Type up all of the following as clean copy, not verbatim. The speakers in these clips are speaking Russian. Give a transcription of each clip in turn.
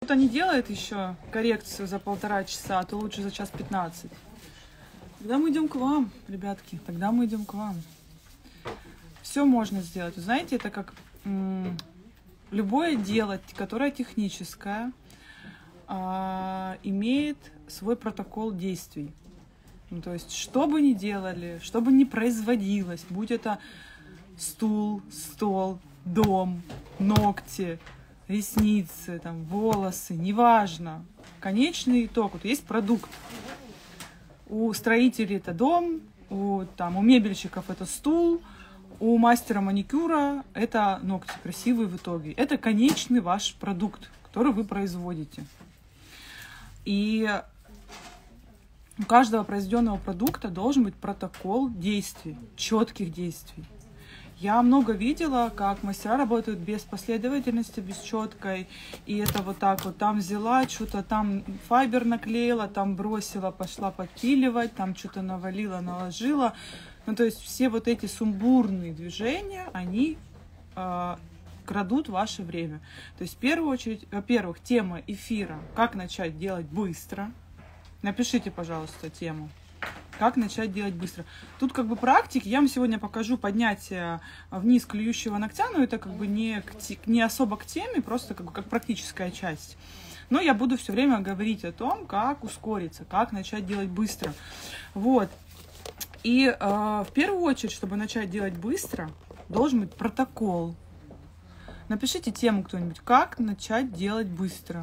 кто-то не делает еще коррекцию за 1,5 часа, то лучше за 1:15. Тогда мы идем к вам, ребятки, тогда мы идем к вам. Все можно сделать. Вы знаете, это как любое дело, которое техническое, имеет свой протокол действий. Ну, то есть, что бы ни делали, что бы ни производилось, будь это стул, стол, дом, ногти, ресницы, там, волосы, неважно. Конечный итог. Вот есть продукт. У строителей это дом, у мебельщиков это стул, у мастера маникюра это ногти красивые в итоге. Это конечный ваш продукт, который вы производите. И у каждого произведенного продукта должен быть протокол действий, четких действий. Я много видела, как мастера работают без последовательности, без четкой. И это вот так вот, там взяла, что-то там файбер наклеила, там бросила, пошла подпиливать, там что-то навалила, наложила. Ну, то есть все вот эти сумбурные движения, они крадут ваше время. То есть в первую очередь, во-первых, тема эфира «Как начать делать быстро». Напишите, пожалуйста, тему. Как начать делать быстро. Тут как бы практики. Я вам сегодня покажу поднятие вниз клюющего ногтя, но это как бы не особо к теме, просто как практическая часть. Но я буду все время говорить о том, как ускориться, как начать делать быстро. Вот. И в первую очередь, чтобы начать делать быстро, должен быть протокол. Напишите тему кто-нибудь. Как начать делать быстро.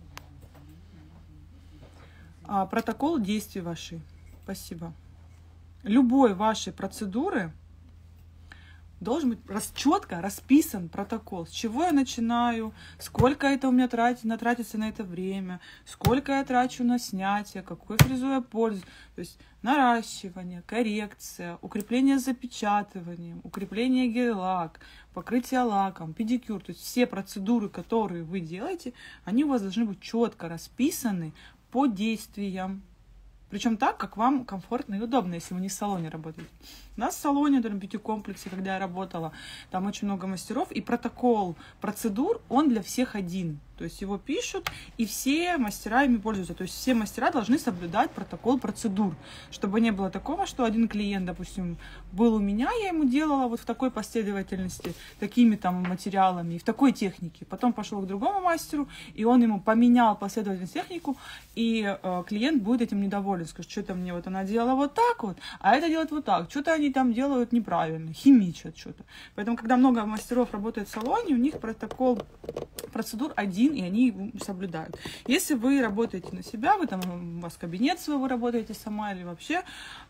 Протокол действий вашей. Спасибо. Любой вашей процедуры должен быть четко расписан протокол. С чего я начинаю, сколько это у меня тратится на это время, сколько я трачу на снятие, какой фрезой я пользуюсь. То есть наращивание, коррекция, укрепление с запечатыванием, укрепление гель-лак, покрытие лаком, педикюр. То есть все процедуры, которые вы делаете, они у вас должны быть четко расписаны по действиям. Причем так, как вам комфортно и удобно, если вы не в салоне работаете. У нас в салоне, в бьюти-комплексе, когда я работала, там очень много мастеров, и протокол процедур, он для всех один. То есть его пишут, и все мастера ими пользуются. То есть все мастера должны соблюдать протокол процедур, чтобы не было такого, что один клиент, допустим, был у меня, я ему делала вот в такой последовательности, такими там материалами, и в такой технике. Потом пошел к другому мастеру, и он ему поменял последовательность технику, и клиент будет этим недоволен. Скажет, что-то мне вот она делала вот так вот, а это делает вот так. Что-то они там делают неправильно, химичат что-то. Поэтому, когда много мастеров работает в салоне, у них протокол процедур один, и они его соблюдают. Если вы работаете на себя, вы там, у вас кабинет свой, вы работаете сама или вообще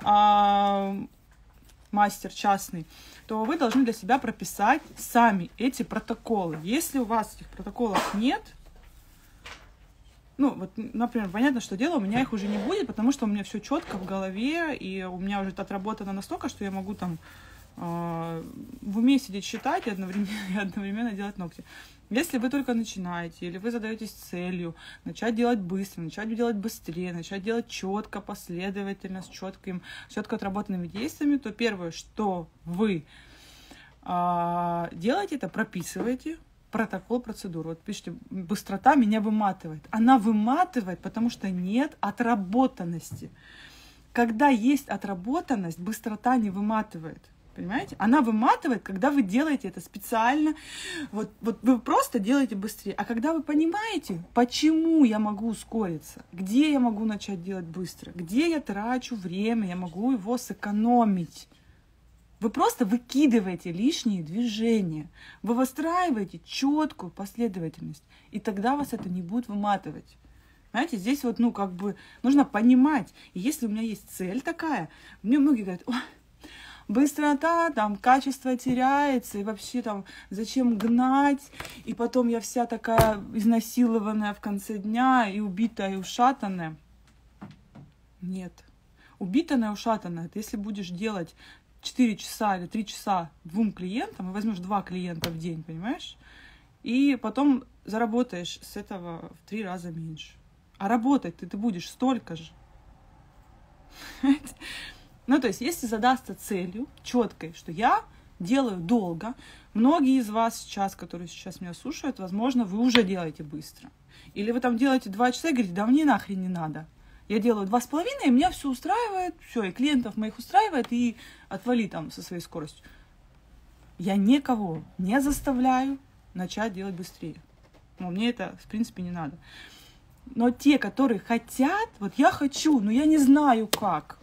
мастер частный, то вы должны для себя прописать сами эти протоколы. Если у вас этих протоколов нет, ну, вот, например, понятно, что дело, у меня их уже не будет, потому что у меня все четко в голове, и у меня уже отработано настолько, что я могу там в уме сидеть считать и одновременно делать ногти. Если вы только начинаете, или вы задаетесь целью начать делать быстро, начать делать быстрее, начать делать четко, последовательно, с четко отработанными действиями, то первое, что вы делаете, это прописываете протокол процедуры. Вот пишите, быстрота меня выматывает. Она выматывает, потому что нет отработанности. Когда есть отработанность, быстрота не выматывает. Понимаете? Она выматывает, когда вы делаете это специально. Вот вы просто делаете быстрее. А когда вы понимаете, почему я могу ускориться, где я могу начать делать быстро, где я трачу время, я могу его сэкономить. Вы просто выкидываете лишние движения. Вы выстраиваете четкую последовательность. И тогда вас это не будет выматывать. Знаете, здесь вот, нужно понимать. И если у меня есть цель такая, мне многие говорят, быстрота, там, качество теряется, и вообще там, зачем гнать, и потом я вся такая изнасилованная в конце дня, и убитая, и ушатанная. Нет. Убитая, ушатанная, это если будешь делать 4 часа или 3 часа 2 клиентам, и возьмешь 2 клиента в день, понимаешь? И потом заработаешь с этого в 3 раза меньше. А работать ты будешь столько же. Ну, то есть, если задастся целью четкой, что я делаю долго, многие из вас сейчас, которые сейчас меня слушают, возможно, вы уже делаете быстро. Или вы там делаете 2 часа и говорите, да мне нахрен не надо. Я делаю 2,5, и меня все устраивает, все, и клиентов моих устраивает, и отвали там со своей скоростью. Я никого не заставляю начать делать быстрее. Ну, мне это, в принципе, не надо. Но те, которые хотят, вот я хочу, но я не знаю как.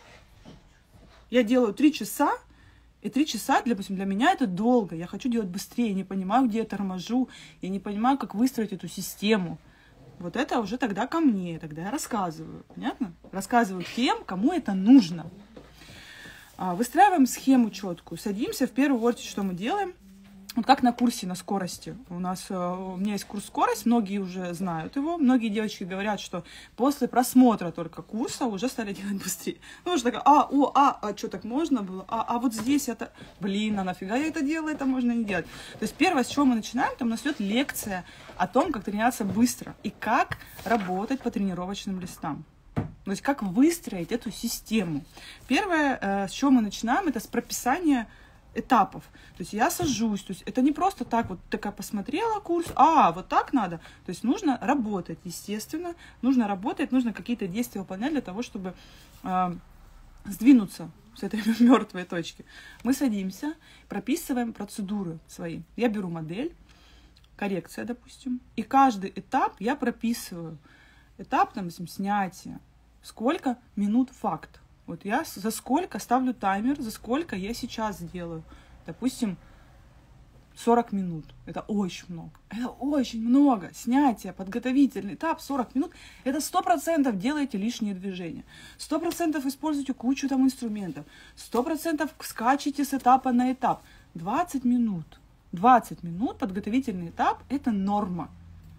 Я делаю 3 часа, и 3 часа, допустим, для меня это долго. Я хочу делать быстрее, я не понимаю, где я торможу, я не понимаю, как выстроить эту систему. Вот это уже тогда ко мне, тогда я рассказываю. Понятно? Рассказываю тем, кому это нужно. Выстраиваем схему четкую. Садимся, в первую очередь, что мы делаем? Вот как на курсе на скорости. У меня есть курс «Скорость», многие уже знают его. Многие девочки говорят, что после просмотра только курса уже стали делать быстрее. Ну, что такое, что так можно было? А вот здесь это, блин, а нафига я это делаю, это можно не делать. То есть первое, с чего мы начинаем, там у нас идет лекция о том, как тренироваться быстро и как работать по тренировочным листам. То есть как выстроить эту систему. Первое, с чего мы начинаем, это с прописания этапов. То есть я сажусь, то есть это не просто так вот такая посмотрела курс, вот так надо. То есть нужно работать, естественно, нужно работать, нужно какие-то действия выполнять для того, чтобы сдвинуться с этой мертвой точки. Мы садимся, прописываем процедуры свои. Я беру модель, коррекция, допустим, и каждый этап я прописываю. Этап, там, допустим, снятия. Сколько минут факт. Вот я за сколько ставлю таймер, за сколько я сейчас делаю. Допустим, 40 минут. Это очень много. Это очень много. Снятие, подготовительный этап, 40 минут. Это 100% делаете лишние движения. 100% используете кучу там инструментов. 100% скачете с этапа на этап. 20 минут. 20 минут подготовительный этап – это норма.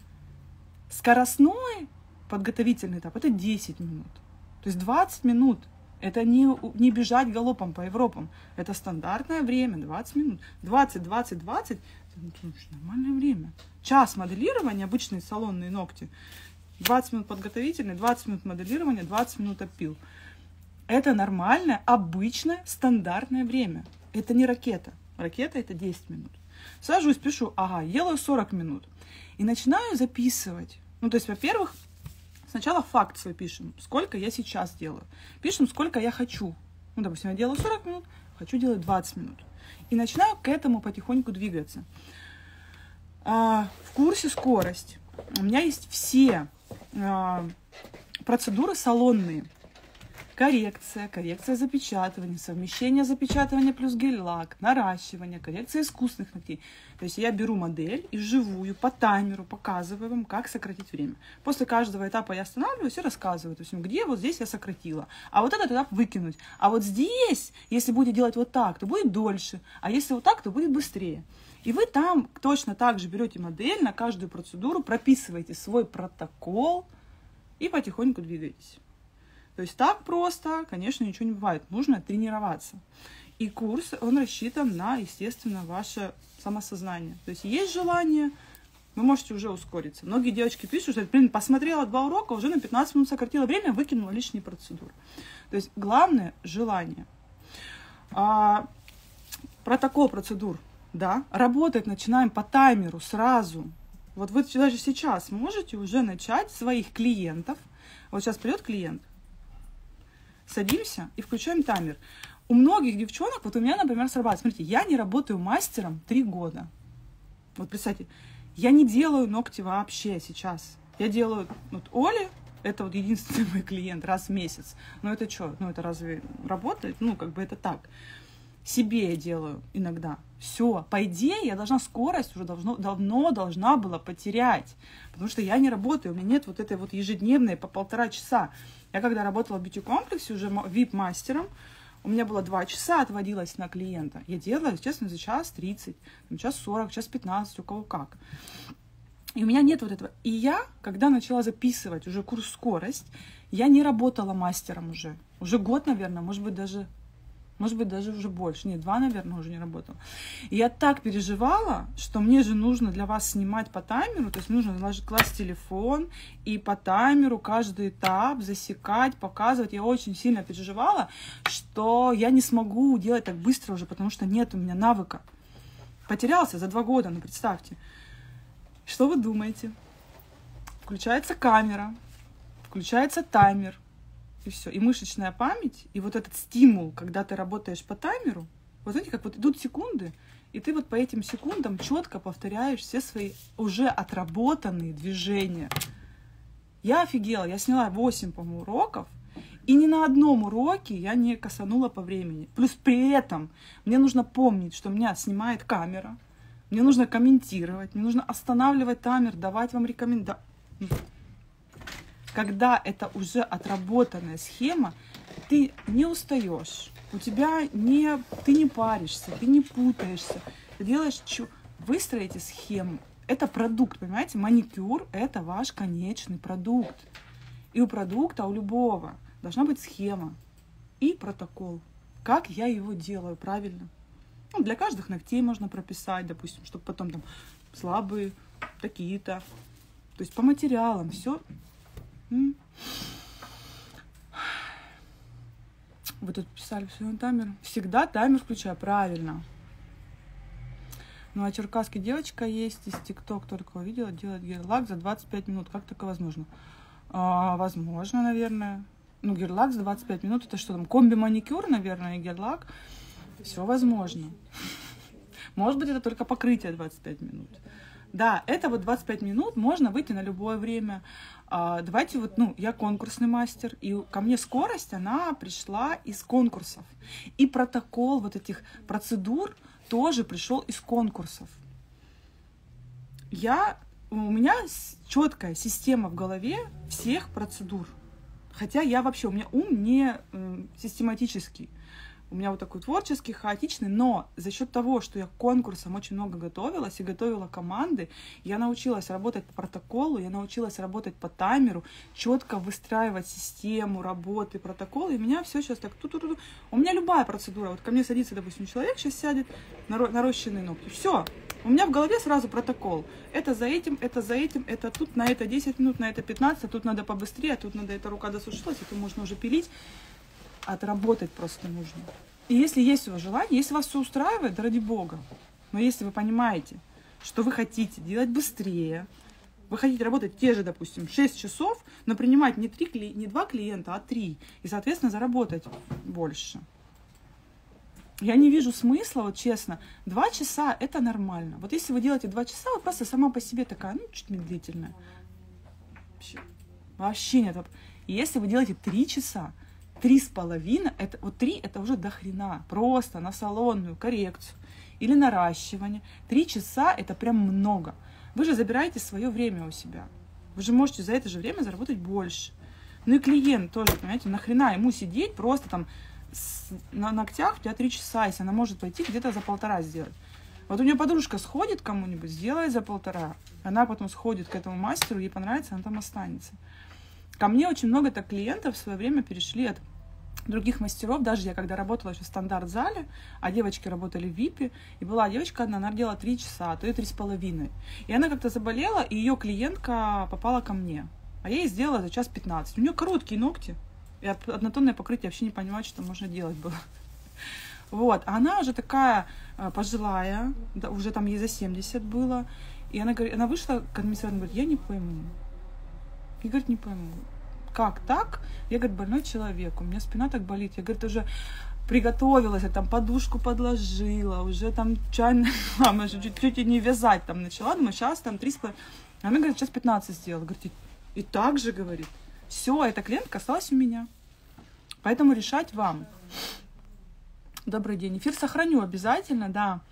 Скоростной подготовительный этап – это 10 минут. То есть 20 минут. Это не бежать галопом по Европам. Это стандартное время, 20 минут. 20, 20, 20 – это нормальное время. Час моделирования, обычные салонные ногти. 20 минут подготовительный, 20 минут моделирования, 20 минут опил. Это нормальное, обычное, стандартное время. Это не ракета. Ракета – это 10 минут. Сажусь, пишу, делаю 40 минут. И начинаю записывать. Ну, то есть, во-первых, сначала факт свой пишем, сколько я сейчас делаю. Пишем, сколько я хочу. Ну, допустим, я делаю 40 минут, хочу делать 20 минут. И начинаю к этому потихоньку двигаться. В курсе «Скорость» у меня есть все процедуры салонные. Коррекция запечатывания, совмещение запечатывания плюс гель-лак, наращивание, коррекция искусственных ногтей. То есть я беру модель и вживую по таймеру показываю вам, как сократить время. После каждого этапа я останавливаюсь и рассказываю, то есть, где вот здесь я сократила, а вот этот этап выкинуть. А вот здесь, если будете делать вот так, то будет дольше, а если вот так, то будет быстрее. И вы там точно так же берете модель на каждую процедуру, прописываете свой протокол и потихоньку двигаетесь. То есть так просто, конечно, ничего не бывает. Нужно тренироваться. И курс, он рассчитан на, естественно, ваше самосознание. То есть есть желание, вы можете уже ускориться. Многие девочки пишут, что, посмотрела 2 урока, уже на 15 минут сократила время, выкинула лишние процедуры. То есть главное – желание. Протокол процедур, да, работать начинаем по таймеру сразу. Вот вы даже сейчас можете уже начать своих клиентов. Вот сейчас придет клиент, садимся и включаем таймер. У многих девчонок, вот у меня, например, срабатывает. Смотрите, я не работаю мастером 3 года. Вот представьте, я не делаю ногти вообще сейчас. Я делаю, вот Оля, это вот единственный мой клиент раз в месяц. Но это что? Ну это разве работает? Ну как бы это так. Себе я делаю иногда. Все, по идее, я должна скорость уже давно должна была потерять. Потому что я не работаю, у меня нет вот этой вот ежедневной по 1,5 часа. Я когда работала в бьюти-комплексе уже VIP-мастером, у меня было 2 часа, отводилась на клиента. Я делала, честно, за час 30, час 40, час 15, у кого как. И у меня нет вот этого. И я, когда начала записывать уже курс «Скорость», я не работала мастером уже. Уже год, наверное, может быть, даже уже больше. Нет, 2, наверное, уже не работала. И я так переживала, что мне же нужно для вас снимать по таймеру, то есть нужно класть телефон и по таймеру каждый этап засекать, показывать. Я очень сильно переживала, что я не смогу делать так быстро уже, потому что нет у меня навыка. Потерялся за 2 года, ну представьте. Что вы думаете? В включается камера, включается таймер, и все. И мышечная память, и вот этот стимул, когда ты работаешь по таймеру, вот знаете, как вот идут секунды, и ты вот по этим секундам четко повторяешь все свои уже отработанные движения. Я офигела, я сняла 8, по-моему, уроков, и ни на одном уроке я не косанула по времени. Плюс при этом мне нужно помнить, что меня снимает камера, мне нужно комментировать, мне нужно останавливать таймер, давать вам рекомендации. Когда это уже отработанная схема, ты не устаешь, у тебя ты не паришься, ты не путаешься, ты делаешь, выстроите схему. Это продукт, понимаете? Маникюр – это ваш конечный продукт. И у продукта, у любого, должна быть схема и протокол. Как я его делаю правильно? Ну, для каждых ногтей можно прописать, допустим, чтобы потом там слабые, такие-то. То есть по материалам все. Вы тут писали все на таймер. Всегда таймер включаю, правильно. Ну, а черкасской девочка есть из ТикТок, только увидела, делает гель-лак за 25 минут. Как такое возможно? Возможно, наверное. Ну, гель-лак за 25 минут, это что там, комби-маникюр, наверное, и гель-лак. Все возможно. Может быть, это только покрытие 25 минут. Да, это вот 25 минут, можно выйти на любое время. Давайте вот, я конкурсный мастер, и ко мне скорость, она пришла из конкурсов. И протокол вот этих процедур тоже пришел из конкурсов. У меня четкая система в голове всех процедур. Хотя у меня ум не систематический. У меня вот такой творческий, хаотичный, но за счет того, что я к конкурсам очень много готовилась и готовила команды, я научилась работать по протоколу, я научилась работать по таймеру, четко выстраивать систему работы, протокол, и у меня все сейчас так ту-ту-ту. У меня любая процедура, вот ко мне садится, допустим, человек сейчас сядет, нарощенные ногти, все, у меня в голове сразу протокол. Это за этим, это тут, на это 10 минут, на это 15, а тут надо побыстрее, а тут надо, эта рука досушилась, это можно уже пилить. Отработать просто нужно. И если есть у вас желание, если вас все устраивает, да ради бога. Но если вы понимаете, что вы хотите делать быстрее, вы хотите работать те же, допустим, 6 часов, но принимать не 2 клиента, а 3. И, соответственно, заработать больше. Я не вижу смысла, вот честно, 2 часа это нормально. Вот если вы делаете 2 часа, вы просто сама по себе такая, чуть медлительная. Вообще нет. И если вы делаете 3 часа, 3,5, это вот 3 это уже до хрена. Просто на салонную коррекцию или наращивание. 3 часа это прям много. Вы же забираете свое время у себя. Вы же можете за это же время заработать больше. Ну и клиент тоже, понимаете, нахрена ему сидеть просто там на ногтях у тебя 3 часа, если она может пойти где-то за 1,5 сделать. Вот у нее подружка сходит кому-нибудь, сделает за 1,5. Она потом сходит к этому мастеру, ей понравится, она там останется. Ко мне очень много так клиентов в свое время перешли от других мастеров. Даже я когда работала еще в стандарт-зале, а девочки работали в ВИПе, и была девочка одна, она делала 3 часа, а то и 3,5. И она как-то заболела, и ее клиентка попала ко мне. А я ей сделала за 1:15. У нее короткие ногти, и однотонное покрытие, вообще не понимаю, что можно делать было. Вот, а она уже такая пожилая, да, уже там ей за 70 было, и она вышла к администратору, говорит, я не пойму. Я, говорит, не пойму, как так? Я, говорит, больной человек, у меня спина так болит. Я, говорит, уже приготовилась, я там подушку подложила, уже там чайная лампа, чуть-чуть не вязать там начала. Думаю, сейчас там 3,5. Она, говорит, сейчас 15 сделала. Говорит, и так же, говорит. Все, эта клиентка осталась у меня. Поэтому решать вам. Добрый день. Эфир сохраню обязательно, да.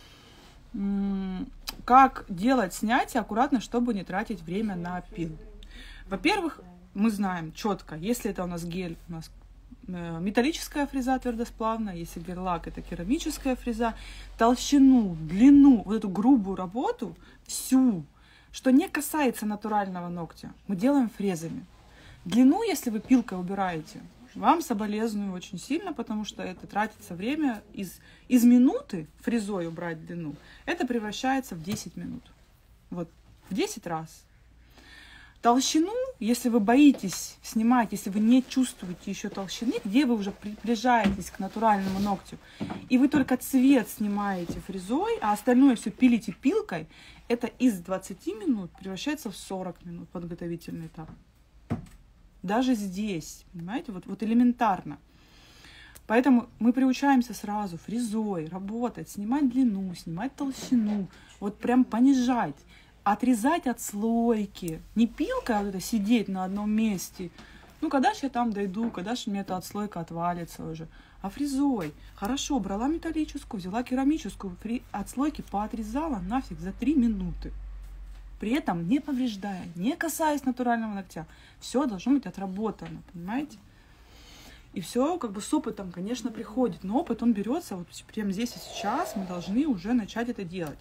Как делать снятие аккуратно, чтобы не тратить время на пил. Во-первых, мы знаем четко, если это у нас гель, у нас металлическая фреза твердосплавная, если гель-лак, это керамическая фреза, толщину, длину, вот эту грубую работу, всю, что не касается натурального ногтя, мы делаем фрезами. Длину, если вы пилкой убираете, вам соболезную очень сильно, потому что это тратится время из минуты фрезой убрать длину, это превращается в 10 минут. Вот, в 10 раз. Толщину, если вы боитесь снимать, если вы не чувствуете еще толщины, где вы уже приближаетесь к натуральному ногтю, и вы только цвет снимаете фрезой, а остальное все пилите пилкой, это из 20 минут превращается в 40 минут подготовительный этап. Даже здесь, понимаете, вот элементарно. Поэтому мы приучаемся сразу фрезой работать, снимать длину, снимать толщину, вот прям понижать, отрезать отслойки. Не пилкой, а вот это сидеть на одном месте. Ну, когда же я там дойду, когда же мне эта отслойка отвалится уже. А фрезой. Хорошо, брала металлическую, взяла керамическую, отслойки поотрезала нафиг за 3 минуты. При этом не повреждая, не касаясь натурального ногтя. Все должно быть отработано, понимаете? И все как бы с опытом, конечно, приходит. Но опыт, он берется вот прямо здесь и сейчас. Мы должны уже начать это делать.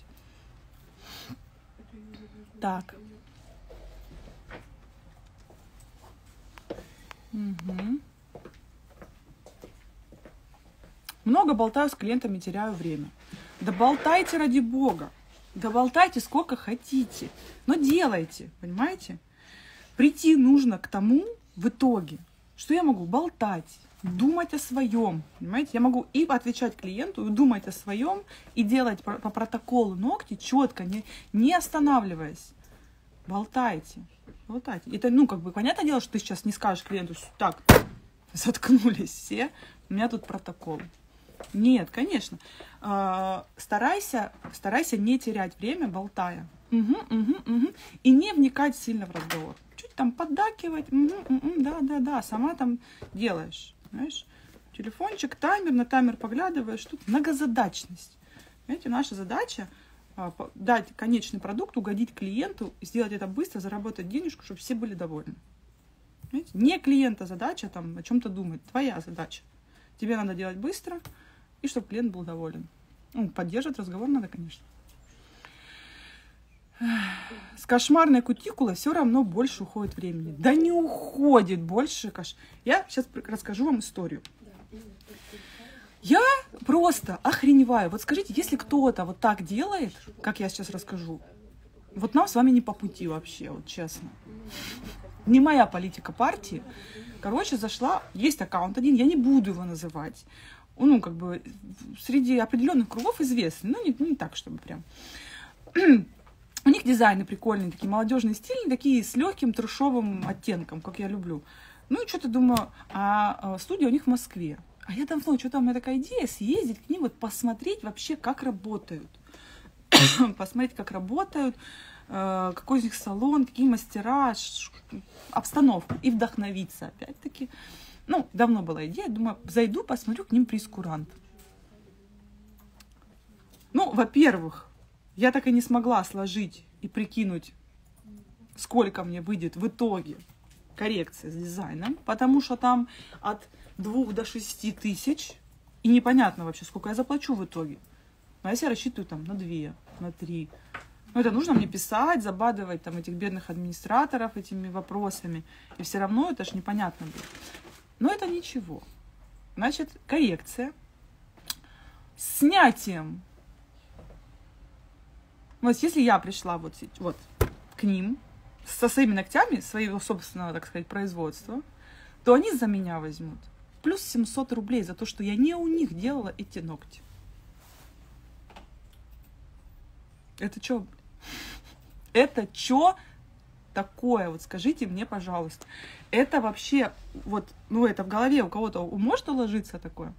Так. Угу. Много болтаю с клиентами, теряю время. Да болтайте ради бога. Да болтайте сколько хотите. Но делайте, понимаете? Прийти нужно к тому в итоге, что я могу болтать, думать о своем, понимаете? Я могу и отвечать клиенту, и думать о своем, и делать по протоколу ногти четко, не останавливаясь. Болтайте, болтайте. Это, ну, как бы, понятное дело, что ты сейчас не скажешь клиенту, так, заткнулись все, у меня тут протокол. Нет, конечно. Старайся не терять время, болтая. И не вникать сильно в разговор. Чуть там поддакивать, да, сама там делаешь. Знаешь? Телефончик, таймер, на таймер поглядываешь. Тут многозадачность. Понимаете, наша задача дать конечный продукт, угодить клиенту, сделать это быстро, заработать денежку, чтобы все были довольны. Понимаете? Не клиента задача там о чем-то думать, твоя задача. Тебе надо делать быстро, и чтобы клиент был доволен. Ну, поддерживать разговор надо, конечно. С кошмарной кутикулой все равно больше уходит времени. Да не уходит больше. Я сейчас расскажу вам историю. Я просто охреневаю. Вот скажите, если кто-то вот так делает, как я сейчас расскажу, вот нам с вами не по пути вообще, вот честно. Не моя политика партии. Короче, зашла, есть аккаунт один, я не буду его называть. Ну, как бы, среди определенных кругов известный, но не так, чтобы прям. У них дизайны прикольные, такие молодежные стили, такие с легким трешовым оттенком, как я люблю. Ну, и что-то думаю, студия у них в Москве. А я давно, что-то у меня такая идея, съездить к ним, вот посмотреть вообще, как работают. Посмотреть, как работают, какой из них салон, какие мастера, обстановка. И вдохновиться, опять-таки. Ну, давно была идея, думаю, зайду, посмотрю к ним прейскурант. Ну, во-первых, я так и не смогла сложить и прикинуть, сколько мне выйдет в итоге коррекция с дизайном, потому что там от 2 до 6 тысяч, и непонятно вообще, сколько я заплачу в итоге. Но я себе рассчитываю там на 2, на 3. Но это нужно мне писать, забадывать там этих бедных администраторов этими вопросами, и все равно это ж непонятно будет. Но это ничего. Значит, коррекция с снятием. Вот если я пришла вот к ним со своими ногтями, своего собственного, так сказать, производства, то они за меня возьмут плюс 700 рублей за то, что я не у них делала эти ногти. Это что? Это что такое? Вот скажите мне, пожалуйста. Это вообще, вот, ну это в голове у кого-то может уложиться такое?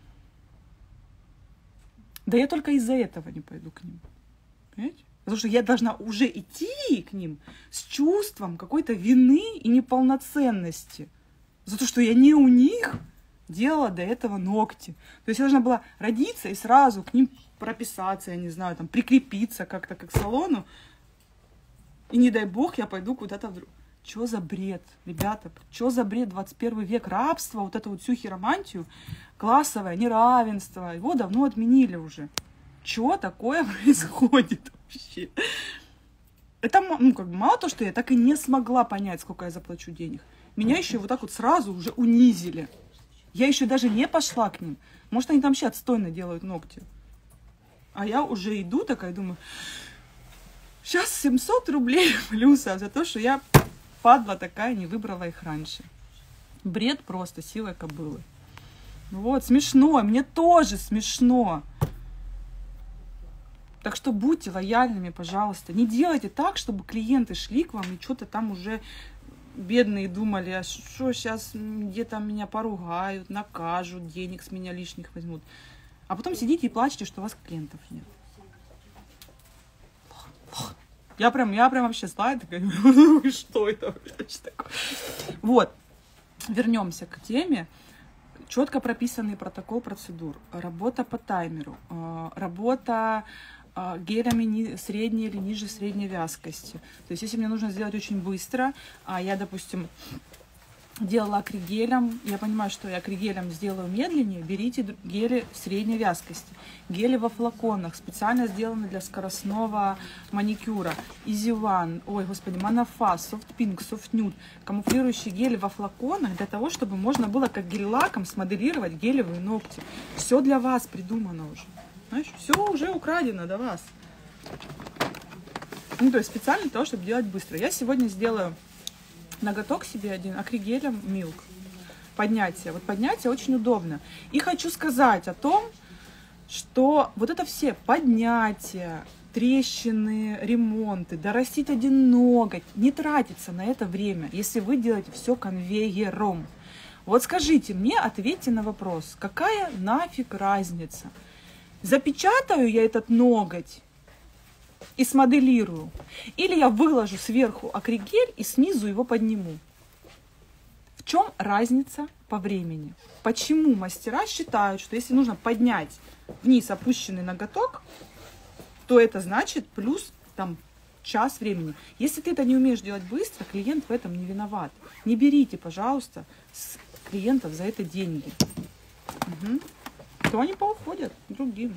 Да я только из-за этого не пойду к ним. Понимаете? Потому что я должна уже идти к ним с чувством какой-то вины и неполноценности. За то, что я не у них делала до этого ногти. То есть я должна была родиться и сразу к ним прописаться, я не знаю, там, прикрепиться как-то к салону. И не дай бог я пойду куда-то вдруг. Чё за бред, ребята? Чё за бред? 21 век, рабство, вот эту вот всю хиромантию, классовое неравенство. Его давно отменили уже. Чё такое происходит вообще? Это, ну, как бы, мало то, что я так и не смогла понять, сколько я заплачу денег. Меня еще вот так вот сразу уже унизили. Я еще даже не пошла к ним. Может, они там вообще отстойно делают ногти. А я уже иду такая, думаю, сейчас 700 рублей плюса за то, что я падла такая не выбрала их раньше. Бред просто, силой кобылы. Вот, смешно, мне тоже смешно. Так что будьте лояльными, пожалуйста. Не делайте так, чтобы клиенты шли к вам и что-то там уже бедные думали, а что сейчас где-то меня поругают, накажут, денег с меня лишних возьмут. А потом сидите и плачете, что у вас клиентов нет. Я прям вообще злая, такая, что это вообще такое? Вот, вернемся к теме. Четко прописанный протокол процедур, работа по таймеру, работа гелями средней или ниже средней вязкости. То есть, если мне нужно сделать очень быстро, а я, допустим, делала акригелем, я понимаю, что я акригелем сделаю медленнее, берите гели средней вязкости. Гели во флаконах, специально сделаны для скоростного маникюра. Easy One, ой, господи, Манафа, Soft Pink, Soft Nude. Камуфлирующие гели во флаконах для того, чтобы можно было как гель-лаком смоделировать гелевые ногти. Все для вас придумано уже. Знаешь, все уже украдено до вас. Ну, то есть специально для того, чтобы делать быстро. Я сегодня сделаю ноготок себе один акригелем Milk. Поднятие. Вот поднятие очень удобно. И хочу сказать о том, что вот это все поднятия, трещины, ремонты, дорастить один ноготь, не тратится на это время, если вы делаете все конвейером. Вот скажите мне, ответьте на вопрос, какая нафиг разница? Запечатаю я этот ноготь и смоделирую, или я выложу сверху акригель и снизу его подниму. В чем разница по времени? Почему мастера считают, что если нужно поднять вниз опущенный ноготок, то это значит плюс там час времени. Если ты это не умеешь делать быстро, клиент в этом не виноват. Не берите, пожалуйста, с клиентов за это деньги. Угу. То они поуходят другим.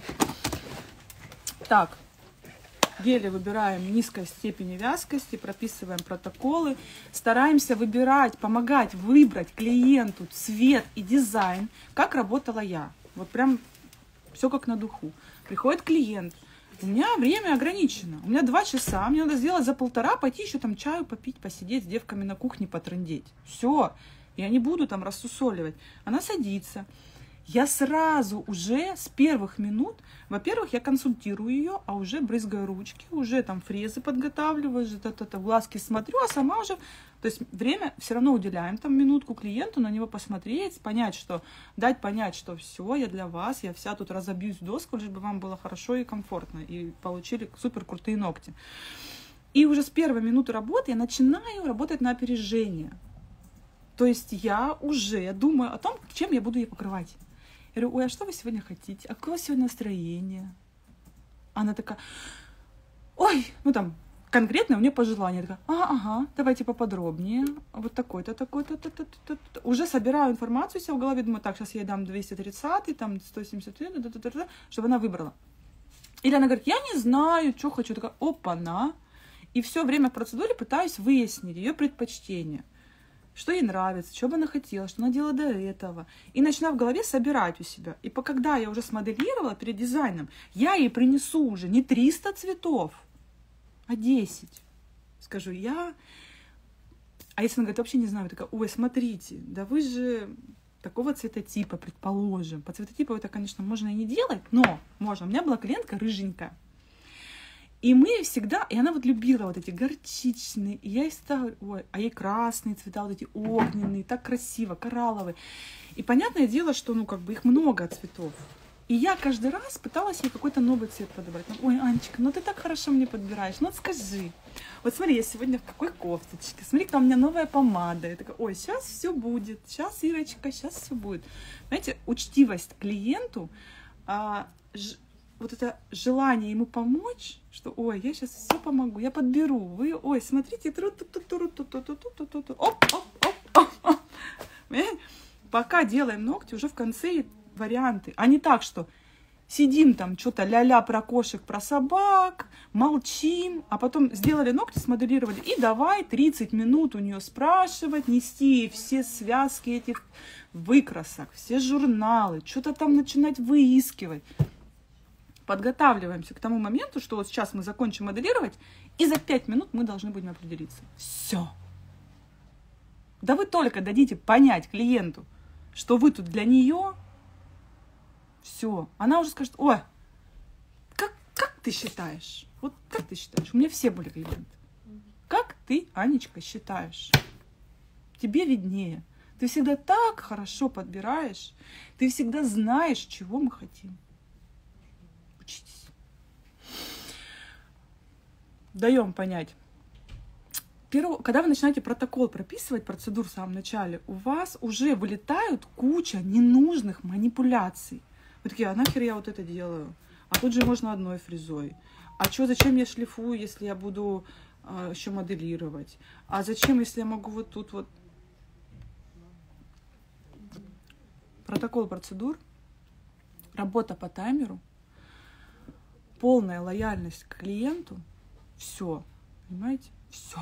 Так, гели выбираем низкой степени вязкости, прописываем протоколы, стараемся выбирать, помогать выбрать клиенту цвет и дизайн, как работала я. Вот прям все как на духу. Приходит клиент, у меня время ограничено, у меня 2 часа, мне надо сделать за 1,5, пойти еще там чаю попить, посидеть с девками на кухне, потрындеть. Все, я не буду там рассусоливать. Она садится. Я сразу уже с первых минут, во-первых, я консультирую ее, а уже брызгаю ручки, уже там фрезы подготавливаю, уже глазки смотрю, а сама уже, то есть время все равно уделяем, там минутку клиенту, на него посмотреть, понять, что, дать понять, что все, я для вас, я вся тут разобьюсь в доску, лишь бы вам было хорошо и комфортно, и получили супер крутые ногти. И уже с первой минуты работы я начинаю работать на опережение. То есть я уже думаю о том, чем я буду ее покрывать. Я говорю, ой, а что вы сегодня хотите? А какое сегодня настроение? Она такая, ой, ну там, конкретно у нее пожелание. Я такая, ага, давайте поподробнее. Вот такой-то, такой-то, уже собираю информацию себе в голове, думаю, так, сейчас я ей дам 230, там, 173, чтобы она выбрала. Или она говорит, я не знаю, что хочу. Я такая, опа-на. И все время в процедуре пытаюсь выяснить ее предпочтения. Что ей нравится, что бы она хотела, что она делала до этого. И начинаю в голове собирать у себя. И когда я уже смоделировала перед дизайном, я ей принесу уже не 300 цветов, а 10. Скажу я. А если она говорит, вообще не знаю, я такая, ой, смотрите, да вы же такого цветотипа, предположим. По цветотипу это, конечно, можно и не делать, но можно. У меня была клиентка рыженькая. И мы всегда, и она вот любила вот эти горчичные, и я ей стала, ой, а ей красные цвета, вот эти огненные, так красиво, коралловые. И понятное дело, что, ну, как бы их много цветов. И я каждый раз пыталась ей какой-то новый цвет подобрать. Ой, Анечка, ну ты так хорошо мне подбираешь, ну вот скажи. Вот смотри, я сегодня в какой кофточке, смотри, там у меня новая помада. Я такая, ой, сейчас все будет, сейчас, Ирочка, сейчас все будет. Знаете, учтивость клиенту, вот это желание ему помочь, что, ой, я сейчас все помогу, я подберу, вы, ой, смотрите, оп. Пока делаем ногти, уже в конце варианты, а не так, что сидим там, что-то ля-ля про кошек, про собак, молчим, а потом сделали ногти, смоделировали, и давай 30 минут у нее спрашивать, нести все связки этих выкрасок, все журналы, что-то там начинать выискивать. Подготавливаемся к тому моменту, что вот сейчас мы закончим моделировать, и за 5 минут мы должны будем определиться. Все. Да вы только дадите понять клиенту, что вы тут для нее, все, она уже скажет: ой, как ты считаешь? Вот как ты считаешь? У меня все были клиенты. Как ты, Анечка, считаешь? Тебе виднее. Ты всегда так хорошо подбираешь. Ты всегда знаешь, чего мы хотим. Учитесь. Даем понять. Когда вы начинаете протокол прописывать, процедур в самом начале, у вас уже вылетают куча ненужных манипуляций. Вы такие: а нахер я вот это делаю? А тут же можно одной фрезой. А что, зачем я шлифую, если я буду еще моделировать? А зачем, если я могу вот тут вот? Протокол процедур, работа по таймеру, полная лояльность к клиенту. Все. Понимаете? Все.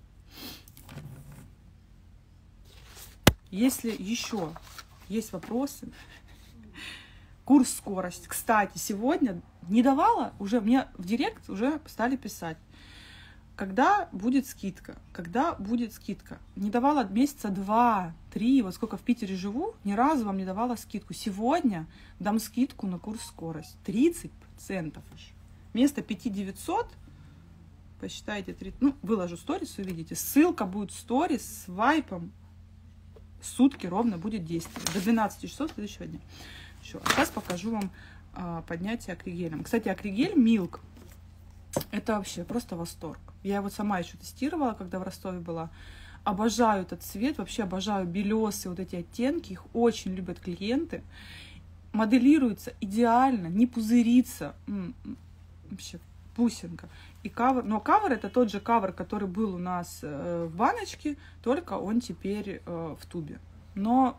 Если еще есть вопросы, курс скорость. Кстати, сегодня не давала, уже мне в директ уже стали писать, когда будет скидка, когда будет скидка. Не давала месяца 2-3, вот сколько в Питере живу, ни разу вам не давала скидку. Сегодня дам скидку на курс скорость. 30% аж. Вместо 5900, посчитайте, 30, ну, выложу сторис, увидите. Ссылка будет в сторис с вайпом. Сутки ровно будет действие. До 12 часов следующего дня. Еще. А сейчас покажу вам поднятие акригелем. Кстати, акригель Milk — это вообще просто восторг. Я его сама еще тестировала, когда в Ростове была. Обожаю этот цвет, вообще обожаю белесые вот эти оттенки. Их очень любят клиенты. Моделируется идеально, не пузырится. Вообще бусинка. И кавер, но кавер — это тот же кавер, который был у нас в баночке, только он теперь в тубе. Но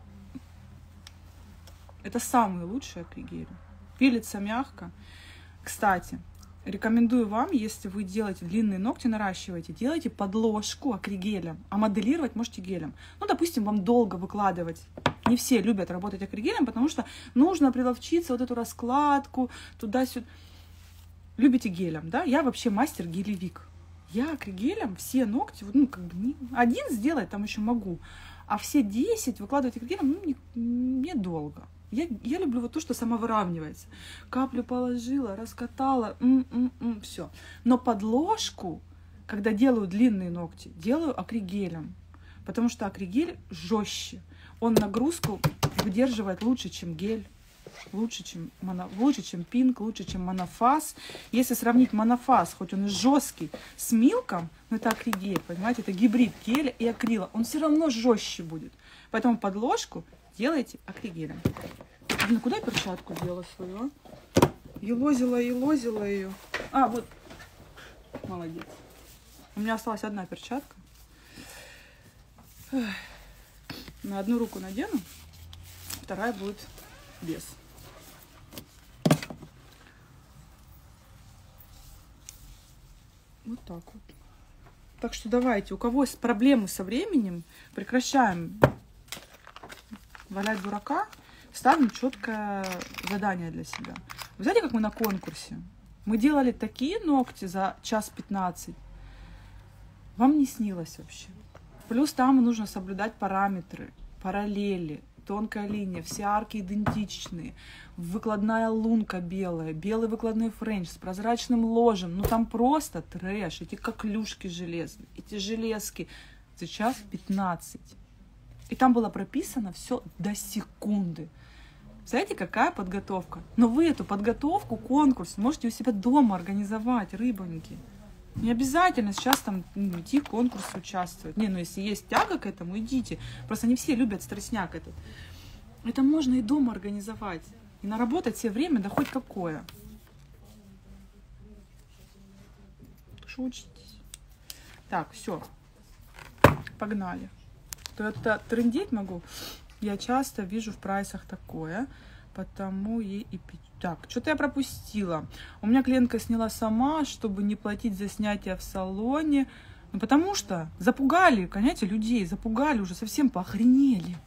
это самый лучший акригель. Пилится мягко. Кстати, рекомендую вам, если вы делаете длинные ногти, наращиваете, делайте подложку акригелем, а моделировать можете гелем. Ну, допустим, вам долго выкладывать. Не все любят работать акригелем, потому что нужно приловчиться, вот эту раскладку, туда-сюда. Любите гелем, да? Я вообще мастер-гелевик. Я акригелем все ногти, ну, как бы, один сделать там еще могу, а все 10 выкладывать акригелем, ну, не долго. Я люблю вот то, что самовыравнивается. Каплю положила, раскатала, все. Но подложку, когда делаю длинные ногти, делаю акригелем, потому что акригель жестче. Он нагрузку выдерживает лучше, чем гель. Лучше, чем пинк, лучше, чем монофаз. Если сравнить монофаз, хоть он и жесткий, с милком, но это акригель, понимаете, это гибрид геля и акрила, он все равно жестче будет. Поэтому подложку делайте акригелем. Блин, куда я перчатку дела свою? Елозила ее. А, вот. Молодец. У меня осталась одна перчатка. На одну руку надену, вторая будет без. Вот так вот. Так что давайте, у кого есть проблемы со временем, прекращаем валять дурака, ставим четкое задание для себя. Вы знаете, как мы на конкурсе? Мы делали такие ногти за 1:15. Вам не снилось вообще. Плюс там нужно соблюдать параметры, параллели, тонкая линия, все арки идентичные, выкладная лунка белая, белый выкладной френч с прозрачным ложем. Ну там просто трэш, эти коклюшки железные, эти железки за 1:15. И там было прописано все до секунды. Знаете, какая подготовка? Но вы эту подготовку, конкурс, можете у себя дома организовать, рыбоньки. Не обязательно сейчас там идти в конкурс участвовать. Не, ну если есть тяга к этому, идите. Просто не все любят стрессняк этот. Это можно и дома организовать. И наработать себе время, да хоть какое. Шутитесь. Так, все. Погнали. То я туда трындеть могу. Я часто вижу в прайсах такое. Потому ей и... Так, что-то я пропустила. У меня клиентка сняла сама, чтобы не платить за снятие в салоне. Ну, потому что запугали, понимаете, людей. Запугали, уже совсем поохренели.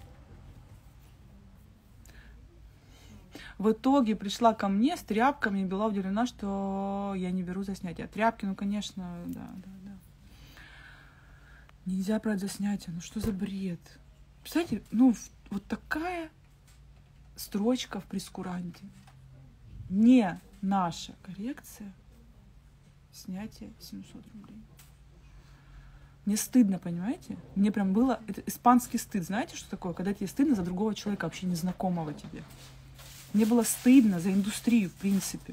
В итоге пришла ко мне с тряпками и была удивлена, что я не беру за снятие. Тряпки, ну, конечно, да. Нельзя брать за снятие. Ну что за бред? Представляете, ну вот такая строчка в прескуранте. Не наша коррекция. Снятие 700 рублей. Мне стыдно, понимаете? Мне прям было... Это испанский стыд. Знаете, что такое? Когда тебе стыдно за другого человека, вообще незнакомого тебе. Мне было стыдно за индустрию, в принципе.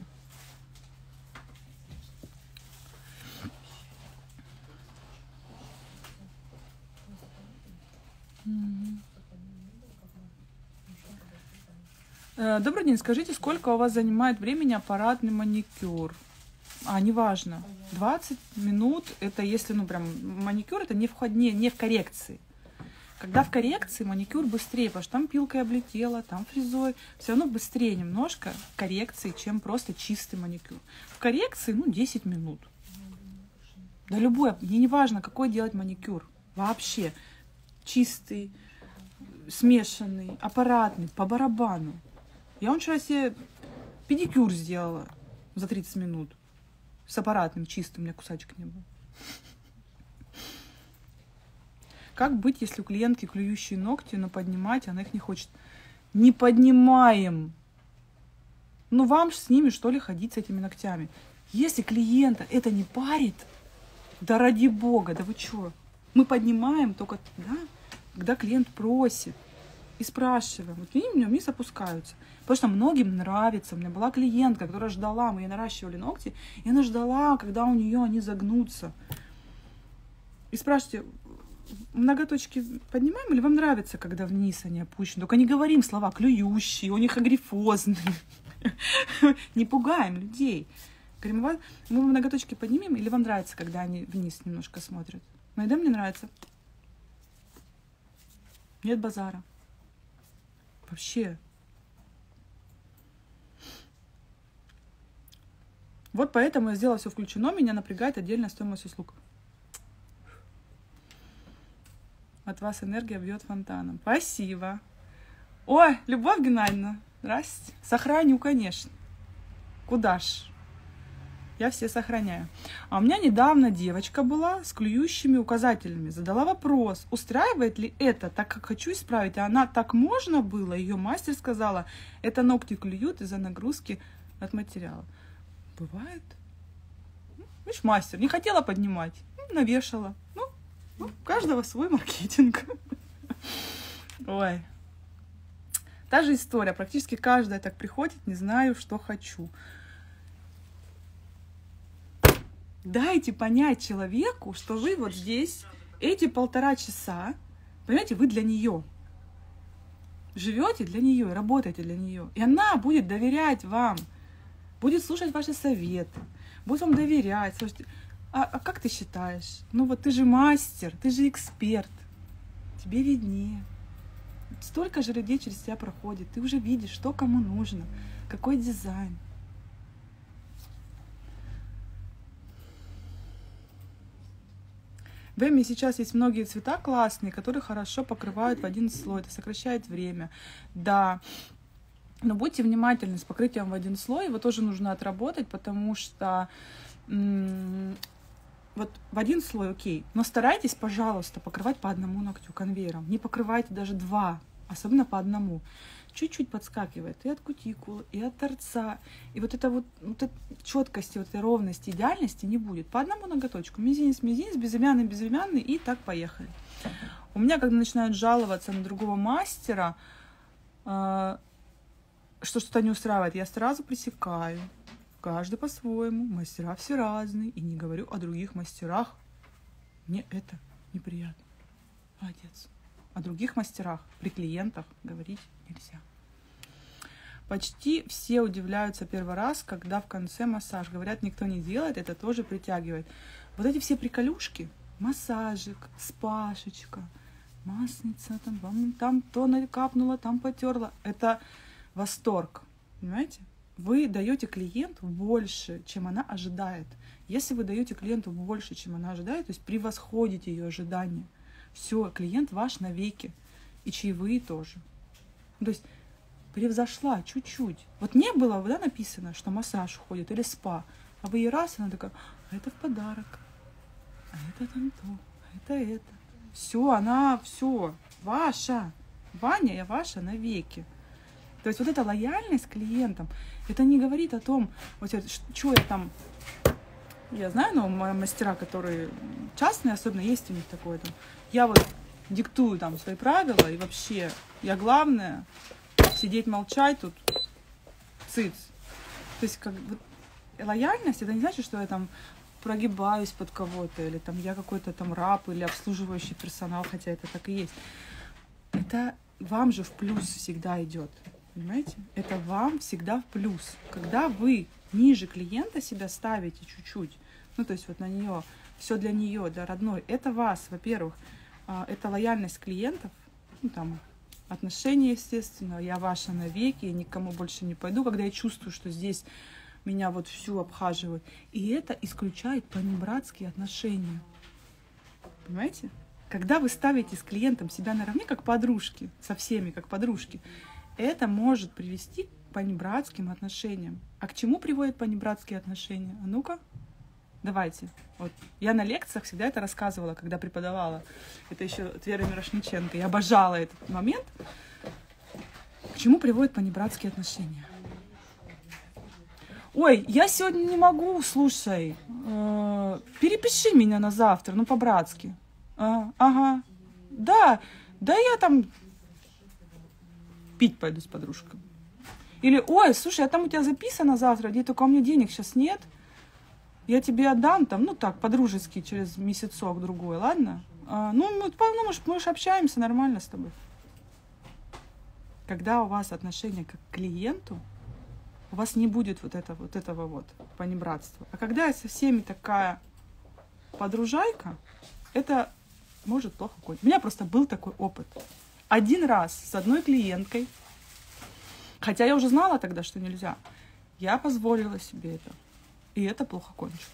Добрый день, скажите, сколько у вас занимает времени аппаратный маникюр? Неважно. 20 минут, это если, ну, прям, маникюр, это не в коррекции. Когда в коррекции маникюр быстрее, потому что там пилкой облетела, там фрезой, все равно быстрее немножко коррекции, чем просто чистый маникюр. В коррекции, 10 минут. Да любой, мне не важно, какой делать маникюр. Вообще. Чистый, смешанный, аппаратный, по барабану. Я вчера себе педикюр сделала за 30 минут. С аппаратным, чистым, у меня кусачек не было. Как быть, если у клиентки клюющие ногти, но поднимать она их не хочет? Не поднимаем. Вам с ними, что ли, ходить с этими ногтями? Если клиента это не парит, да ради бога, да вы чё? Мы поднимаем только, да, когда клиент просит. И спрашиваем. Вот они у меня вниз опускаются. Потому что многим нравится. У меня была клиентка, которая ждала, мы ей наращивали ногти, и она ждала, когда у нее они загнутся. И спрашивайте, ноготочки поднимаем или вам нравится, когда вниз они опущены? Только не говорим слова клюющие, у них агрифозные. Не пугаем людей. Говорим, мы ноготочки поднимем или вам нравится, когда они вниз немножко смотрят? Да, мне нравится. Нет базара. Вообще. Вот поэтому я сделала все включено, меня напрягает отдельная стоимость услуг. От вас энергия бьет фонтаном. Спасибо. Ой, Любовь Геннадьевна, здрасте. Сохраню, конечно. Куда ж? Я все сохраняю. А у меня недавно девочка была с клюющими указателями. Задала вопрос, устраивает ли это, так как хочу исправить. А она, так можно было? Ее мастер сказала, это ногти клюют из-за нагрузки от материала. Бывает. Видишь, мастер, не хотела поднимать, навешала. У каждого свой маркетинг. Ой. Та же история. Практически каждая так приходит, не знаю, что хочу. Дайте понять человеку, что вы вот здесь эти 1,5 часа, понимаете, вы для нее. Живете для нее, работаете для нее. И она будет доверять вам, будет слушать ваши советы, будет вам доверять. Слушайте, а как ты считаешь? Вот ты же мастер, ты же эксперт. Тебе виднее. Столько же людей через тебя проходит. Ты уже видишь, что кому нужно, какой дизайн. В Эми сейчас есть многие цвета классные, которые хорошо покрывают в один слой. Это сокращает время. Да. Но будьте внимательны с покрытием в один слой. Его тоже нужно отработать, потому что вот в один слой окей. Но старайтесь, пожалуйста, покрывать по одному ногтю конвейером. Не покрывайте даже 2, особенно по одному. Чуть-чуть подскакивает и от кутикулы, и от торца. И вот эта четкости, вот этой ровности, идеальности не будет. По одному ноготочку. Мизинец, мизинец, безымянный, безымянный, и так поехали. У меня, когда начинают жаловаться на другого мастера, что что-то не устраивает, я сразу пресекаю. Каждый по-своему, мастера все разные. И не говорю о других мастерах. Мне это неприятно. Молодец. О других мастерах при клиентах говорить нельзя. Почти все удивляются первый раз, когда в конце массаж. Говорят, никто не делает, это тоже притягивает. Вот эти все приколюшки, массажик, спашечка, масница, там то накапнула, там потерла. Это восторг, понимаете? Вы даете клиенту больше, чем она ожидает. Если вы даете клиенту больше, чем она ожидает, то есть превосходите ее ожидания, все, клиент ваш навеки. И чаевые тоже. То есть превзошла чуть-чуть. Вот не было, да, написано, что массаж уходит или спа. А вы ей раз, она такая, а это в подарок. А это там то, а это. Все, она все ваша. Ваня, я ваша навеки. То есть вот эта лояльность к клиентам, это не говорит о том, вот что я там, я знаю, но мастера, которые частные, особенно есть у них такое там, я вот диктую там свои правила, и вообще я главное сидеть молчать тут, цыц. То есть как вот, лояльность, это не значит, что я там прогибаюсь под кого-то, или там я какой-то там раб, или обслуживающий персонал, хотя это так и есть. Это вам же в плюс всегда идет, понимаете? Это вам всегда в плюс. Когда вы ниже клиента себя ставите чуть-чуть, ну то есть вот на нее, все для нее, для родной, это вас, во-первых, это лояльность клиентов, ну там отношения, естественно, я ваша навеки, я никому больше не пойду, когда я чувствую, что здесь меня вот всю обхаживают. И это исключает понебратские отношения. Понимаете? Когда вы ставите с клиентом себя наравне, как подружки, со всеми, как подружки, это может привести к понебратским отношениям. А к чему приводят понебратские отношения? А ну-ка, давайте. Вот. Я на лекциях всегда это рассказывала, когда преподавала. Это еще от Веры Мирошниченко. Я обожала этот момент. К чему приводят понебратские отношения? Ой, я сегодня не могу, слушай, перепиши меня на завтра, ну по-братски. Ага, да я там пить пойду с подружкой. Или, ой, слушай, а там у тебя записано завтра, где только у меня денег сейчас нет, я тебе отдам там, ну так, по-дружески, через месяцок-другой, ладно? Может, общаемся нормально с тобой. Когда у вас отношение как к клиенту, у вас не будет вот этого понебратства. А когда я со всеми такая подружайка, это может плохо кончиться. У меня просто был такой опыт. Один раз с одной клиенткой, хотя я уже знала тогда, что нельзя, я позволила себе это. И это плохо кончилось.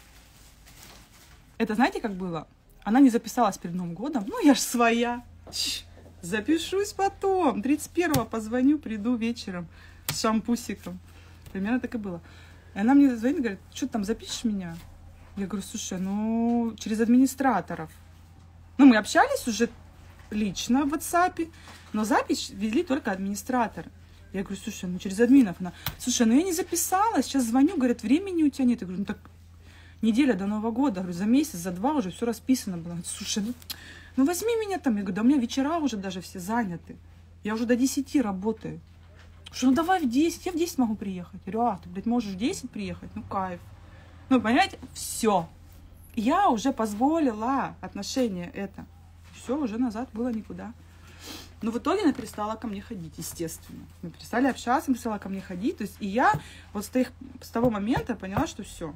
Это знаете, как было? Она не записалась перед Новым годом. Ну, я ж своя. Запишусь потом. 31-го позвоню, приду вечером с шампусиком. Примерно так и было. И она мне звонит, говорит, что ты там запишешь меня? Я говорю, слушай, ну, через администраторов. Ну, мы общались уже лично в WhatsApp, но запись вели только администраторы. Я говорю, слушай, ну через админов. Она, слушай, ну я не записалась, сейчас звоню, говорят, времени у тебя нет. Я говорю, ну так неделя до Нового года, говорю, за месяц, за два уже все расписано было. Говорит, слушай, ну возьми меня там. Я говорю, да у меня вечера уже даже все заняты. Я уже до 10 работаю. Что, ну давай в 10, я в 10 могу приехать. Я говорю, ты, блядь, можешь в 10 приехать? Ну кайф. Ну, понимаете, все. Я уже позволила отношения это. Все, уже назад было никуда. Но в итоге она перестала ко мне ходить, естественно. Мы перестали общаться, она перестала ко мне ходить. То есть, и я вот с того момента поняла, что все.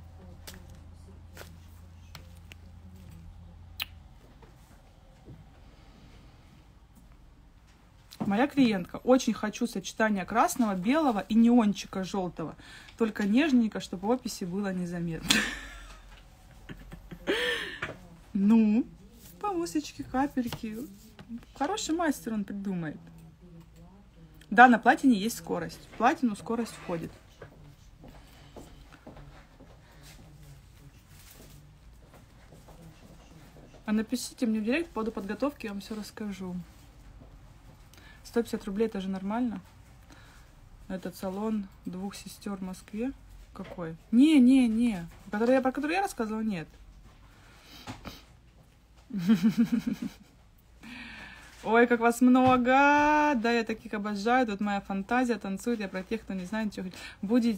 Моя клиентка, очень хочу сочетания красного, белого и неончика желтого. Только нежненько, чтобы в описи было незаметно. Ну, полосочки, капельки. Хороший мастер он придумает. Да, на платине есть скорость. В платину скорость входит. А напишите мне в директ по поводу подготовки, я вам все расскажу. 150 рублей, это же нормально. Этот салон двух сестер в Москве. Какой? Не. Про который я рассказывала, нет. Ой, как вас много! Да, я таких обожаю. Тут моя фантазия танцует. Я про тех, кто не знает, ничего. Будет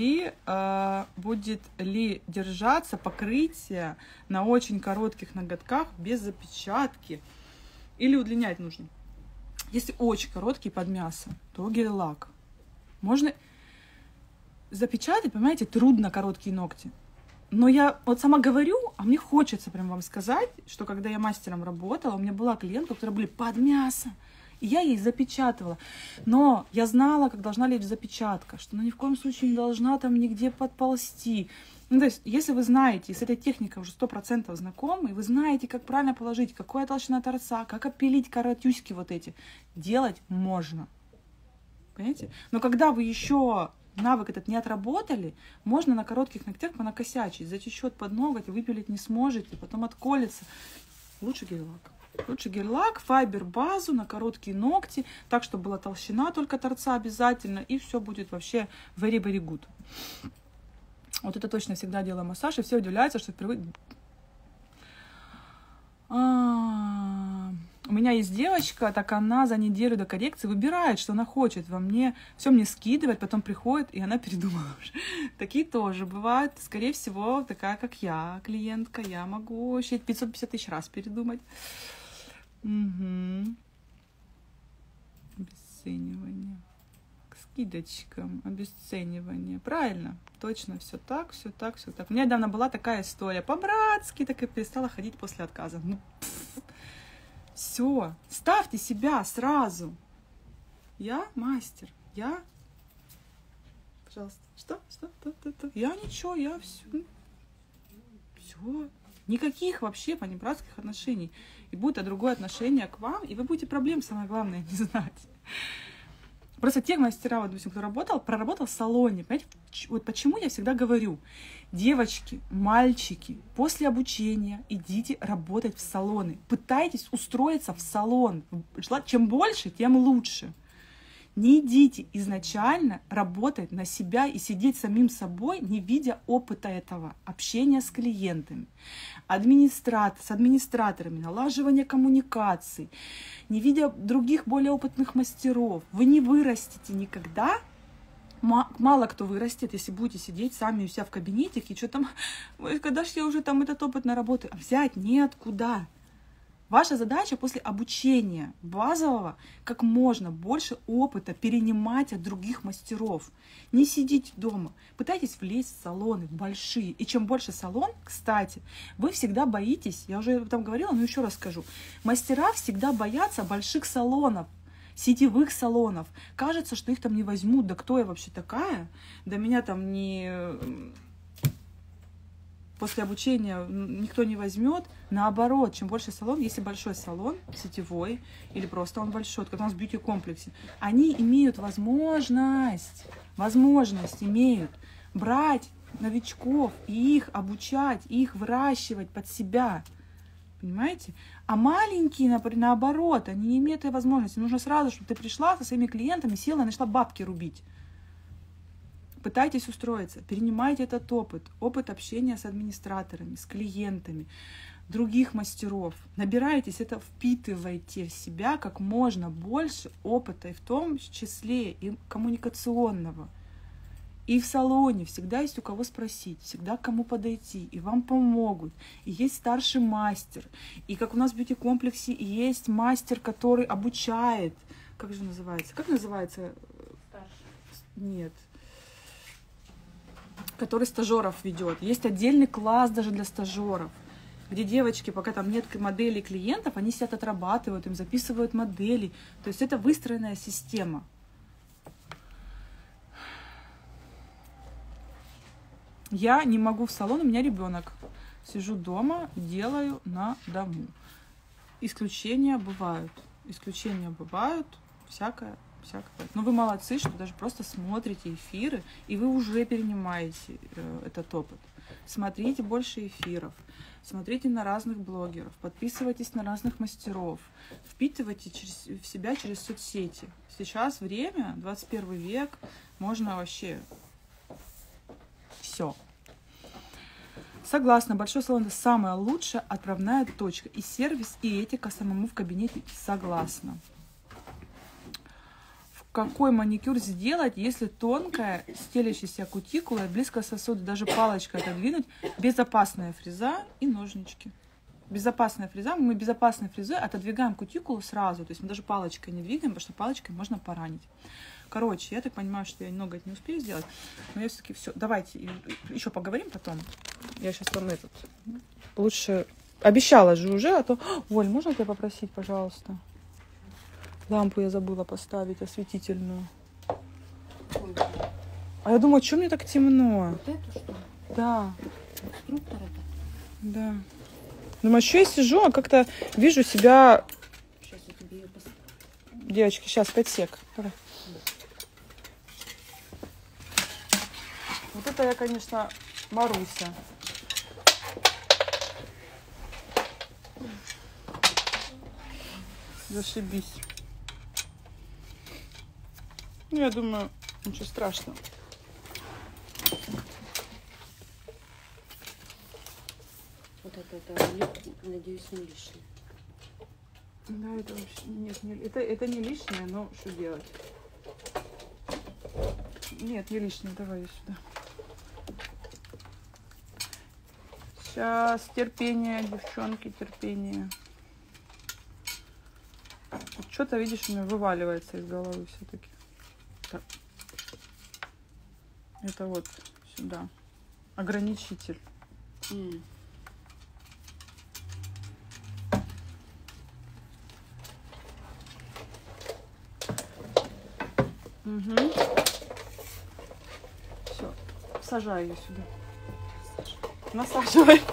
ли держаться покрытие на очень коротких ноготках без запечатки? Или удлинять нужно? Если очень короткий под мясо, то гель-лак. Можно запечатать, понимаете, трудно короткие ногти. Но я вот сама говорю, а мне хочется прям вам сказать, что когда я мастером работала, у меня была клиентка, которые были под мясо, и я ей запечатывала. Но я знала, как должна лечь запечатка, что она ни в коем случае не должна там нигде подползти. Ну, то есть, если вы знаете, с этой техникой уже 100% знакомы, и вы знаете, как правильно положить, какая толщина торца, как опилить коротюськи вот эти, делать можно. Понимаете? Но когда вы еще навык этот не отработали, можно на коротких ногтях понакосячить, затечет под ноготь, выпилить не сможете, потом отколется. Лучше гель-лак. Лучше гель-лак, файбер-базу на короткие ногти, так, чтобы была толщина только торца обязательно, и все будет вообще very, very good. Вот это точно всегда делаю массаж, и все удивляются, что впервые... У меня есть девочка, так она за неделю до коррекции выбирает, что она хочет во мне, все мне скидывает, потом приходит, и она передумала уже. Такие тоже бывают. Скорее всего, такая, как я, клиентка, я могу вообще 550 тысяч раз передумать. Угу. Обесценивание. К скидочкам, обесценивание. Правильно, точно, все так, все так, все так. У меня недавно была такая история. По-братски так и перестала ходить после отказа. Ну, все, ставьте себя сразу. Я мастер. Я... Пожалуйста. Что? Я ничего, я все. Все. Никаких вообще понебратских отношений. И будет другое отношение к вам, и вы будете проблем, самое главное, не знать. Просто те мастера, вот, допустим, кто проработал в салоне. Понимаете, вот почему я всегда говорю, девочки, мальчики, после обучения идите работать в салоны. Пытайтесь устроиться в салон. Чем больше, тем лучше. Не идите изначально работать на себя и сидеть самим собой, не видя опыта этого, общения с клиентами, с администраторами, налаживания коммуникаций, не видя других более опытных мастеров. Вы не вырастете никогда. Мало кто вырастет, если будете сидеть сами у себя в кабинетике, и что там, когда же я уже там этот опыт наработаю, взять неоткуда. Ваша задача после обучения базового как можно больше опыта перенимать от других мастеров. Не сидите дома. Пытайтесь влезть в салоны большие. И чем больше салон, кстати, вы всегда боитесь, я уже там говорила, но еще раз скажу, мастера всегда боятся больших салонов, сетевых салонов. Кажется, что их там не возьмут. Да кто я вообще такая? Да меня там не... После обучения никто не возьмет. Наоборот, чем больше салон, если большой салон, сетевой, или просто он большой, как у нас в бьюти-комплексе, они имеют возможность имеют брать новичков и их обучать, их выращивать под себя. Понимаете? А маленькие, например, наоборот, они не имеют этой возможности. Нужно сразу, чтобы ты пришла со своими клиентами, села и начала бабки рубить. Пытайтесь устроиться, перенимайте этот опыт общения с администраторами, с клиентами, других мастеров. Набирайтесь, это впитывайте в себя как можно больше опыта, и в том числе и коммуникационного. И в салоне всегда есть у кого спросить, всегда к кому подойти, и вам помогут. И есть старший мастер, и как у нас в бьюти-комплексе есть мастер, который обучает. Как же называется? Как называется? Старший. Нет. Который стажеров ведет. Есть отдельный класс даже для стажеров, где девочки, пока там нет моделей клиентов, они сидят, отрабатывают, им записывают модели. То есть это выстроенная система. Я не могу в салон, у меня ребенок. Сижу дома, делаю на дому. Исключения бывают, всякое. Но вы молодцы, что даже просто смотрите эфиры, и вы уже перенимаете этот опыт. Смотрите больше эфиров, смотрите на разных блогеров, подписывайтесь на разных мастеров, впитывайте в себя через соцсети. Сейчас время, 21 век, можно вообще все. Согласна, большой салон — это самая лучшая отправная точка. И сервис, и этика самому в кабинете. Согласна. Какой маникюр сделать, если тонкая, стелящаяся кутикула, близко к сосуду, даже палочкой отодвинуть? Безопасная фреза и ножнички. Безопасная фреза. Мы безопасной фрезой отодвигаем кутикулу сразу. То есть мы даже палочкой не двигаем, потому что палочкой можно поранить. Короче, я так понимаю, что я много не успею сделать. Но я все-таки все. Давайте еще поговорим потом. Я сейчас вам лучше... Обещала же уже, а то... Оль, можно тебя попросить, пожалуйста? Лампу я забыла поставить, осветительную. А я думаю, что мне так темно? Вот эту что? Да. Инструктор это? Да. Думаю, что я сижу, а как-то вижу себя... Сейчас я тебе ее поставлю. Девочки, сейчас, 5 сек. Давай. Вот это я, конечно, Маруся. Зашибись. Ну, я думаю, ничего страшного. Вот это, надеюсь, не лишнее. Да, это вообще... Нет, это не лишнее, но что делать? Нет, не лишнее. Давай сюда. Сейчас, терпение, девчонки, терпение. Что-то, видишь, у меня вываливается из головы все-таки. Это вот сюда. Ограничитель. Угу. Все, сажаю ее сюда. Насаживай.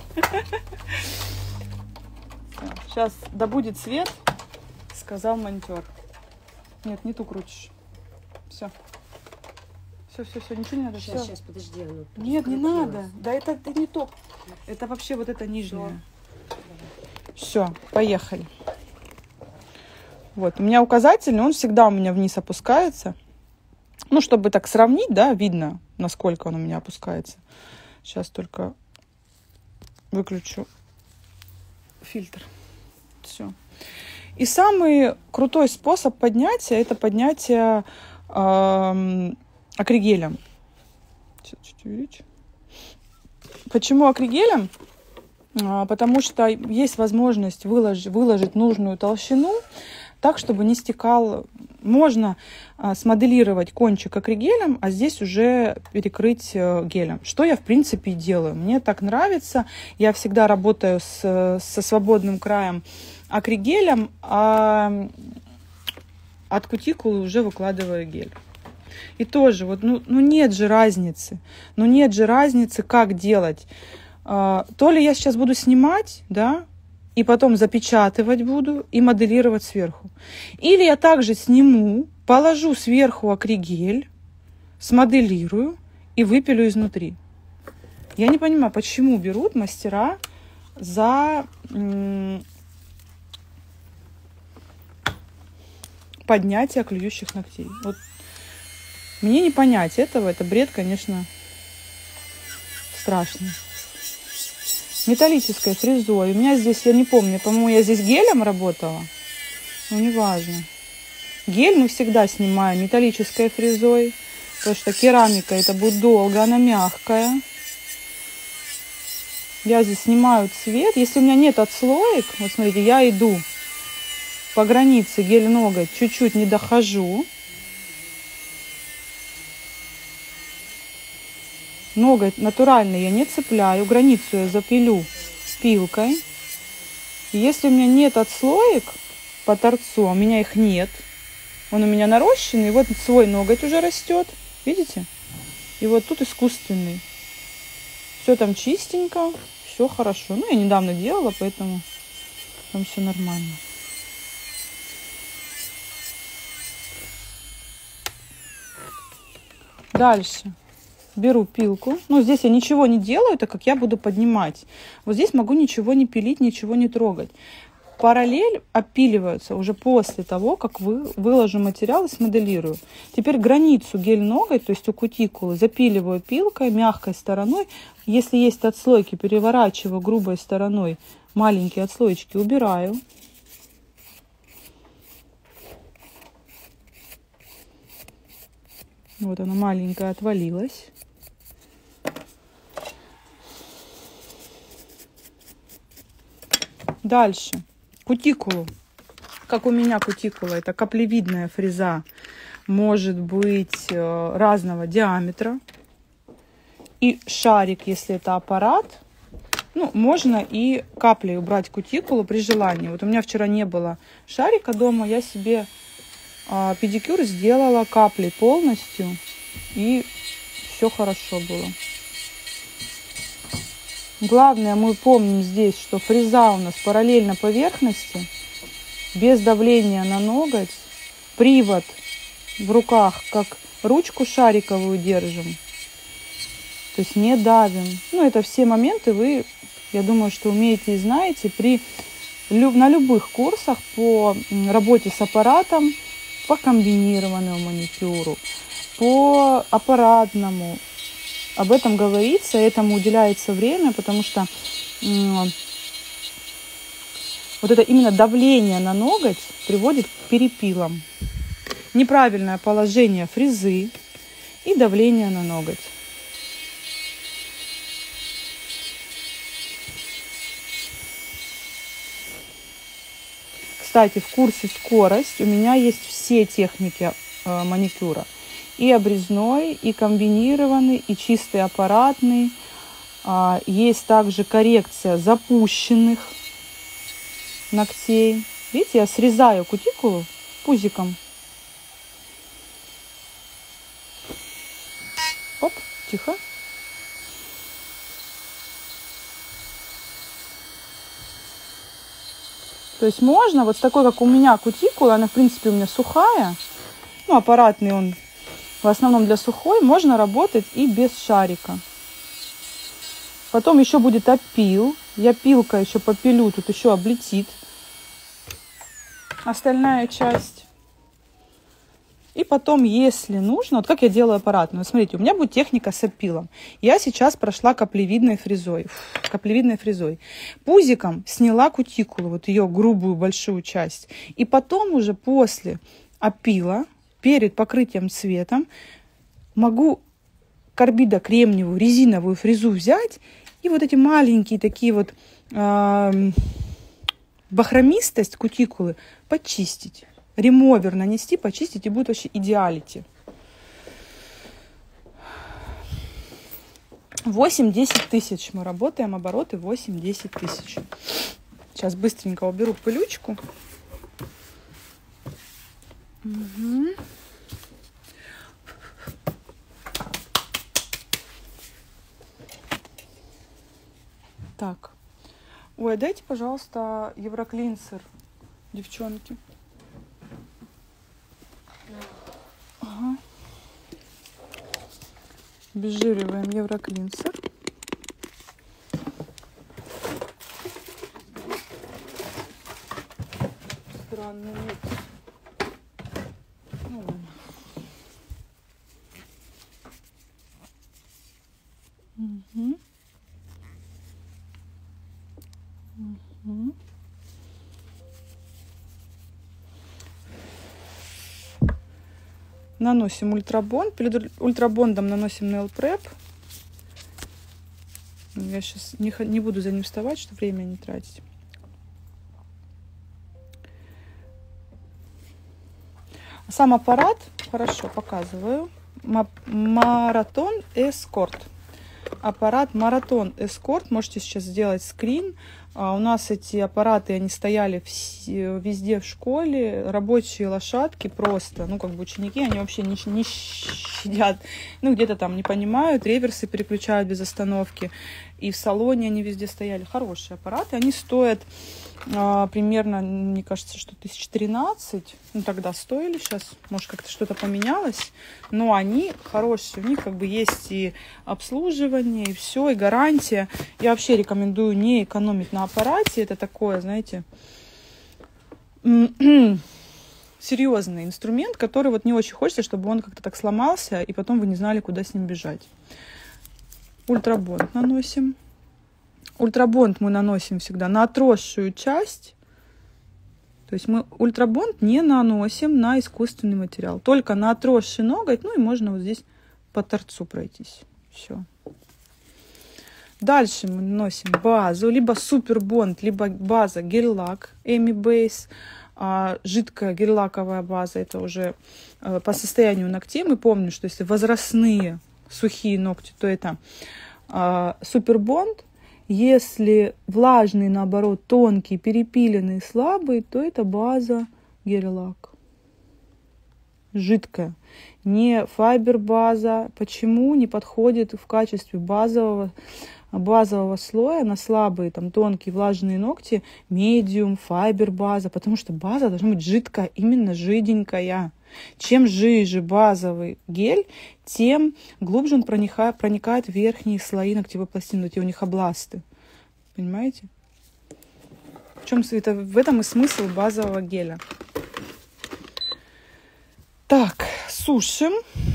Сейчас да будет свет, сказал монтер. Нет, не ту крутишь. Все. Все, ничего не надо. Сейчас, подожди. Нет, не надо. Да это не то. Это вообще вот это нижнее. Все, поехали. Вот, у меня указательный, он всегда у меня вниз опускается. Ну, чтобы так сравнить, да, видно, насколько он у меня опускается. Сейчас только выключу фильтр. Все. И самый крутой способ поднятия — это поднятие акригелем. Сейчас чуть увеличу. Почему акригелем? Потому что есть возможность выложить нужную толщину так, чтобы не стекал. Можно смоделировать кончик акригелем, а здесь уже перекрыть гелем. Что я, в принципе, и делаю. Мне так нравится. Я всегда работаю со свободным краем акригелем, а от кутикулы уже выкладываю гель. И тоже, вот, ну нет же разницы. Ну нет же разницы, как делать. То ли я сейчас буду снимать, да, и потом запечатывать буду и моделировать сверху. Или я также сниму, положу сверху акригель, смоделирую и выпилю изнутри. Я не понимаю, почему берут мастера за поднятие клюющих ногтей. Вот мне не понять этого. Это бред, конечно, страшный. Металлической фрезой. У меня здесь, я не помню, по-моему, я здесь гелем работала. Ну, неважно. Гель мы всегда снимаем металлической фрезой, потому что керамика это будет долго, она мягкая. Я здесь снимаю цвет. Если у меня нет отслоек, вот смотрите, я иду по границе гель-ноготь, чуть-чуть не дохожу. Ноготь натуральный я не цепляю, границу я запилю пилкой. И если у меня нет отслоек по торцу, у меня их нет, он у меня нарощенный, вот свой ноготь уже растет, видите? И вот тут искусственный. Все там чистенько, все хорошо. Ну, я недавно делала, поэтому там все нормально. Дальше. Беру пилку. Ну, здесь я ничего не делаю, так как я буду поднимать. Вот здесь могу ничего не пилить, ничего не трогать. Параллель опиливаются уже после того, как выложу материал и смоделирую. Теперь границу гель-ноготь, то есть у кутикулы, запиливаю пилкой, мягкой стороной. Если есть отслойки, переворачиваю грубой стороной. Маленькие отслоечки убираю. Вот она маленькая отвалилась. Дальше. Кутикулу. Как у меня кутикула, это каплевидная фреза, может быть разного диаметра. И шарик, если это аппарат, ну, можно и каплей убрать кутикулу при желании. Вот у меня вчера не было шарика дома, я себе педикюр сделала каплей полностью, и все хорошо было. Главное, мы помним здесь, что фреза у нас параллельно поверхности, без давления на ноготь, привод в руках, как ручку шариковую держим, то есть не давим. Ну, это все моменты вы, я думаю, что умеете и знаете при на любых курсах по работе с аппаратом, по комбинированному маникюру, по аппаратному. Об этом говорится, этому уделяется время, потому что вот это именно давление на ноготь приводит к перепилам. Неправильное положение фрезы и давление на ноготь. Кстати, в курсе «Скорость» у меня есть все техники маникюра. И обрезной, и комбинированный, и чистый аппаратный. Есть также коррекция запущенных ногтей. Видите, я срезаю кутикулу пузиком. Оп, тихо. То есть можно, вот с такой, как у меня кутикула, она в принципе у меня сухая, ну аппаратный он в основном для сухой, можно работать и без шарика. Потом еще будет опил. Я пилкой еще попилю, тут еще облетит остальная часть. И потом, если нужно, вот как я делаю аппаратную. Смотрите, у меня будет техника с опилом. Я сейчас прошла каплевидной фрезой. Пузиком сняла кутикулу, вот ее грубую большую часть. И потом уже после опила, перед покрытием цветом, могу карбидо-кремниевую резиновую фрезу взять и вот эти маленькие такие вот бахромистость кутикулы почистить. Ремовер нанести, почистить, и будет вообще идеалити. 8-10 тысяч мы работаем, обороты 8-10 тысяч. Сейчас быстренько уберу пылючку. Угу. Так. Ой, дайте, пожалуйста, евроклинсер, девчонки. Ага. Обезжириваем евроклинсер. Странно, нет. Ну, ладно. Угу. Угу. Наносим ультрабонд. Перед ультрабондом наносим Nail Prep. Я сейчас не буду за ним вставать, чтобы время не тратить. Сам аппарат, хорошо, показываю. Marathon Escort. Аппарат Marathon Escort. Можете сейчас сделать скрин. У нас эти аппараты, они стояли везде в школе. Рабочие лошадки просто. Ну, как бы ученики, они вообще не щадят. Ну, где-то там не понимают. Реверсы переключают без остановки. И в салоне они везде стояли. Хорошие аппараты. Они стоят примерно, мне кажется, что 1013. Ну, тогда стоили. Сейчас, может, как-то что-то поменялось. Но они хорошие. У них как бы есть и обслуживание, и все, и гарантия. Я вообще рекомендую не экономить на аппарате. Это такое, знаете, серьезный инструмент, который вот не очень хочется, чтобы он как-то так сломался, и потом вы не знали, куда с ним бежать. Ультрабонд наносим. Ультрабонд мы наносим всегда на отросшую часть. То есть мы ультрабонд не наносим на искусственный материал. Только на отросший ноготь. Ну и можно вот здесь по торцу пройтись. Все. Дальше мы наносим базу. Либо супербонд, либо база гель-лак Amy Base. Жидкая гель-лаковая база. Это уже по состоянию ногтей. Мы помним, что если возрастные сухие ногти, то это супербонд. Если влажные, наоборот, тонкие, перепиленные, слабые, то это база гель-лак. Жидкая. Не файбер-база. Почему не подходит в качестве базового слоя на слабые, там, тонкие, влажные ногти медиум, файбер-база? Потому что база должна быть жидкая, именно жиденькая. Чем жиже базовый гель, тем глубже он проникает в верхние слои ногтевой пластины, эти у них областы. Понимаете? В этом и смысл базового геля. Так, сушим.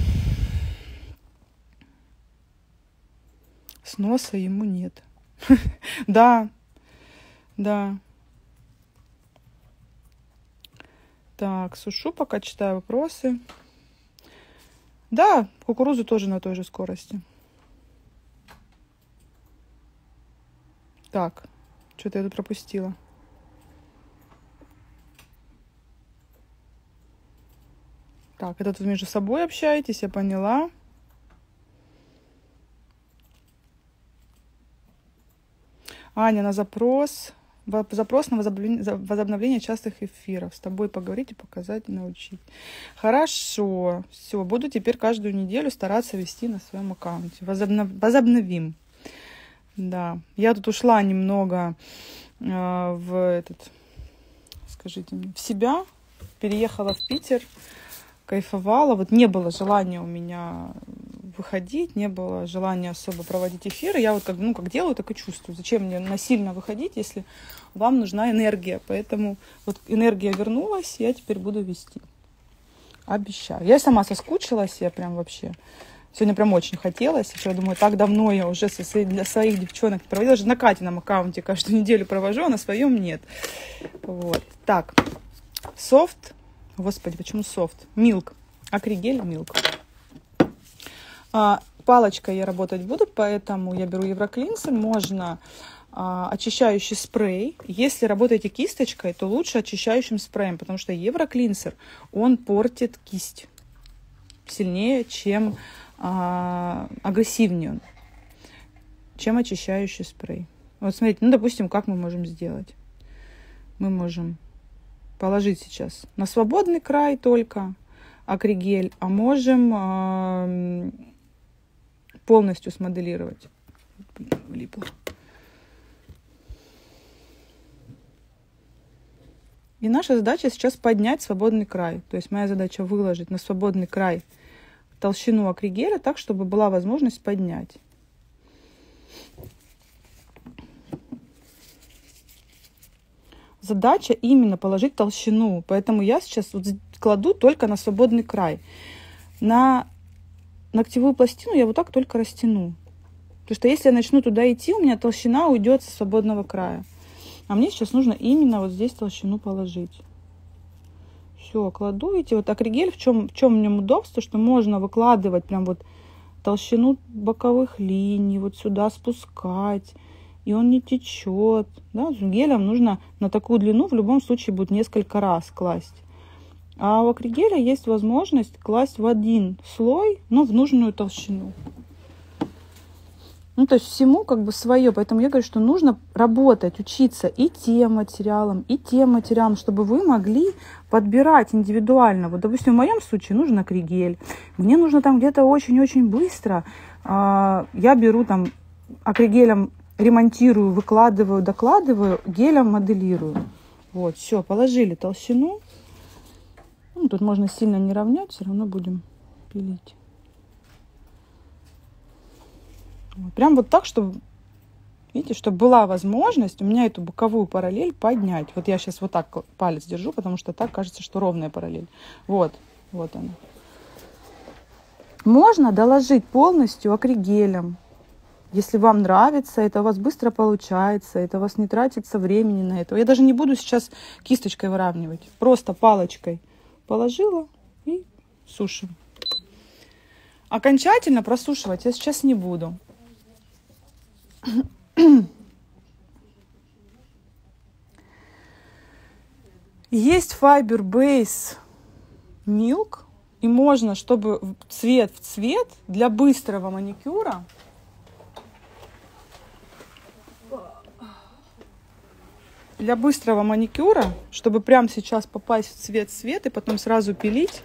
Сноса ему нет. Да, да. Так, сушу, пока читаю вопросы. Да, кукурузу тоже на той же скорости. Так, что-то я тут пропустила. Так, это тут между собой общаетесь, я поняла. Аня, на запрос на возобновление частых эфиров. С тобой поговорить и показать, научить. Хорошо. Все, буду теперь каждую неделю стараться вести на своем аккаунте. Возобновим. Да. Я тут ушла немного в себя. Переехала в Питер. Кайфовала. Вот не было желания у меня выходить, не было желания особо проводить эфиры. Я вот как делаю, так и чувствую. Зачем мне насильно выходить, если вам нужна энергия? Поэтому вот энергия вернулась, я теперь буду вести. Обещаю. Я сама соскучилась, я прям вообще... Сегодня прям очень хотелось. Я думаю, так давно я уже для своих девчонок проводила. Даже на Катином аккаунте каждую неделю провожу, а на своем нет. Вот. Так. Софт. Господи, почему софт? Милк. Акригель Милк. Палочкой я работать буду, поэтому я беру Евроклинсер. Можно очищающий спрей. Если работаете кисточкой, то лучше очищающим спреем, потому что Евроклинсер, он портит кисть сильнее, чем агрессивнее он, чем очищающий спрей. Вот смотрите, допустим, как мы можем сделать. Мы можем положить сейчас на свободный край только акригель, а можем полностью смоделировать. Влипло. И наша задача сейчас поднять свободный край. То есть моя задача выложить на свободный край толщину акригеля так, чтобы была возможность поднять. Задача именно положить толщину. Поэтому я сейчас вот кладу только на свободный край. На ногтевую пластину я вот так только растяну. Потому что если я начну туда идти, у меня толщина уйдет со свободного края. А мне сейчас нужно именно вот здесь толщину положить. Все, кладу. Видите, вот акригель, в чем в нем удобство, что можно выкладывать прям вот толщину боковых линий, вот сюда спускать. И он не течет. Да? С гелем нужно на такую длину в любом случае будет несколько раз класть. А у акригеля есть возможность класть в один слой, но в нужную толщину. Ну, то есть всему как бы свое. Поэтому я говорю, что нужно работать, учиться и тем материалом, чтобы вы могли подбирать индивидуально. Вот, допустим, в моем случае нужен акригель. Мне нужно там где-то очень-очень быстро. Я беру там акригелем, ремонтирую, выкладываю, докладываю, гелем моделирую. Вот, все, положили толщину. Ну, тут можно сильно не равнять, все равно будем пилить. Вот, прям вот так, чтобы, видите, чтобы была возможность у меня эту боковую параллель поднять. Вот я сейчас вот так палец держу, потому что так кажется, что ровная параллель. Вот, вот она. Можно доложить полностью акригелем. Если вам нравится, это у вас быстро получается, это у вас не тратится времени на это. Я даже не буду сейчас кисточкой выравнивать, просто палочкой положила и сушим. Окончательно просушивать я сейчас не буду. Есть Fiber Base Milk, и можно, чтобы цвет в цвет для быстрого маникюра, чтобы прямо сейчас попасть в цвет и потом сразу пилить,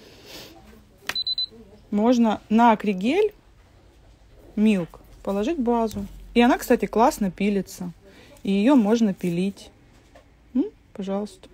можно на акригель Milk положить базу. И она, кстати, классно пилится. И ее можно пилить. Пожалуйста.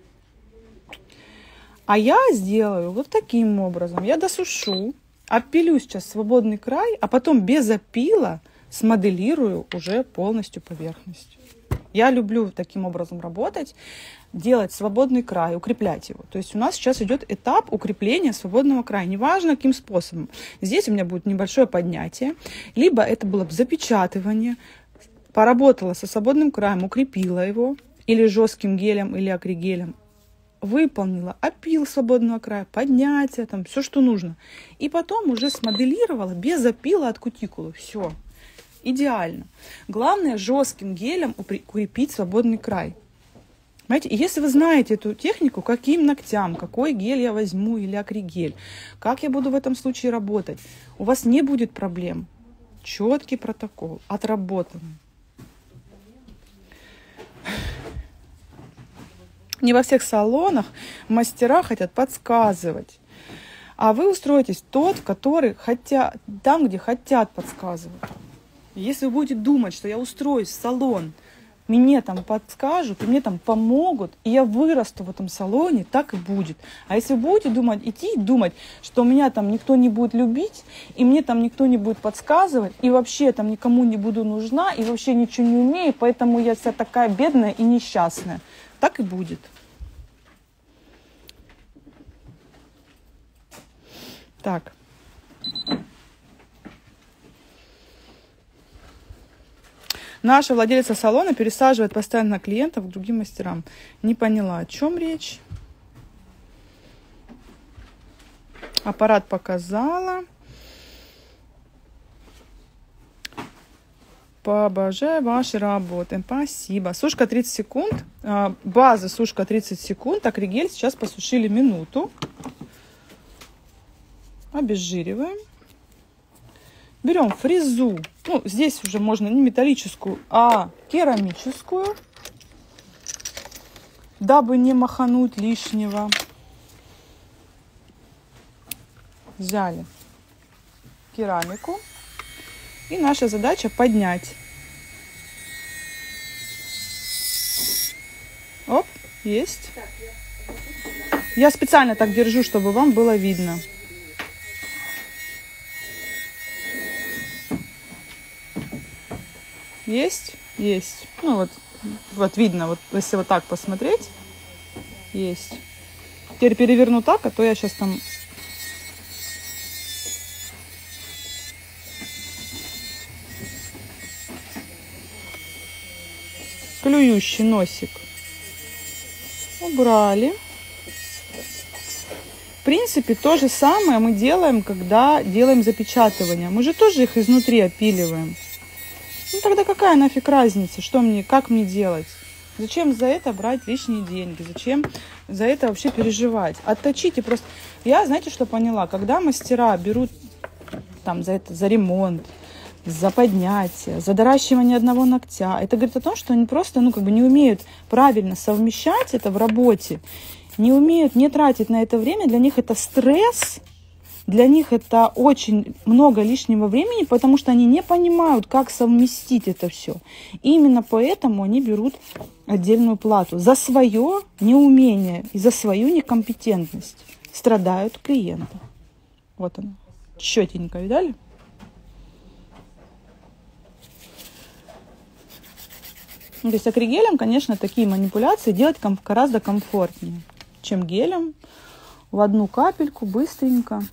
А я сделаю вот таким образом. Я досушу, опилю сейчас свободный край, а потом без опила смоделирую уже полностью поверхность. Я люблю таким образом работать, делать свободный край, укреплять его. То есть у нас сейчас идет этап укрепления свободного края. Неважно, каким способом. Здесь у меня будет небольшое поднятие, либо это было бы запечатывание. Поработала со свободным краем, укрепила его, или жестким гелем, или акригелем. Выполнила опил свободного края, поднятие, там все, что нужно. И потом уже смоделировала без опила от кутикулы. Все. Идеально. Главное жестким гелем укрепить свободный край. Понимаете? И если вы знаете эту технику, каким ногтям, какой гель я возьму или акригель, как я буду в этом случае работать, у вас не будет проблем. Четкий протокол, отработанный. Не во всех салонах мастера хотят подсказывать. А вы устроитесь тот, который там, где хотят подсказывать. Если вы будете думать, что я устроюсь в салон, мне там подскажут, и мне там помогут, и я вырасту в этом салоне, так и будет. А если вы будете думать, что меня там никто не будет любить, и мне там никто не будет подсказывать, и вообще там никому не буду нужна, и вообще ничего не умею, поэтому я вся такая бедная и несчастная, так и будет. Так. Наша владелица салона пересаживает постоянно клиентов к другим мастерам. Не поняла, о чем речь. Аппарат показала. Обожаю ваши работы. Спасибо. Сушка 30 секунд. База сушка 30 секунд. Акригель сейчас посушили минуту. Обезжириваем. Берем фрезу. Ну, здесь уже можно не металлическую, а керамическую. Дабы не махануть лишнего. Взяли керамику. И наша задача поднять. Оп, есть. Я специально так держу, чтобы вам было видно. Есть? Есть. Ну вот видно, вот если вот так посмотреть. Есть. Теперь переверну так, а то я сейчас там... Клюющий носик. Убрали. В принципе, то же самое мы делаем, когда делаем запечатывание. Мы же тоже их изнутри опиливаем. Ну тогда какая нафиг разница, как мне делать? Зачем за это брать лишние деньги? Зачем за это вообще переживать? Отточите просто. Я, знаете, что поняла? Когда мастера берут там за ремонт, за поднятие, за доращивание одного ногтя, это говорит о том, что они просто, не умеют правильно совмещать это в работе, не умеют не тратить на это время, для них это стресс. Для них это очень много лишнего времени, потому что они не понимают, как совместить это все. И именно поэтому они берут отдельную плату. За свое неумение и за свою некомпетентность страдают клиенты. Вот оно. Четенько, видали? То есть акригелем, конечно, такие манипуляции делать гораздо комфортнее, чем гелем. В одну капельку, быстренько.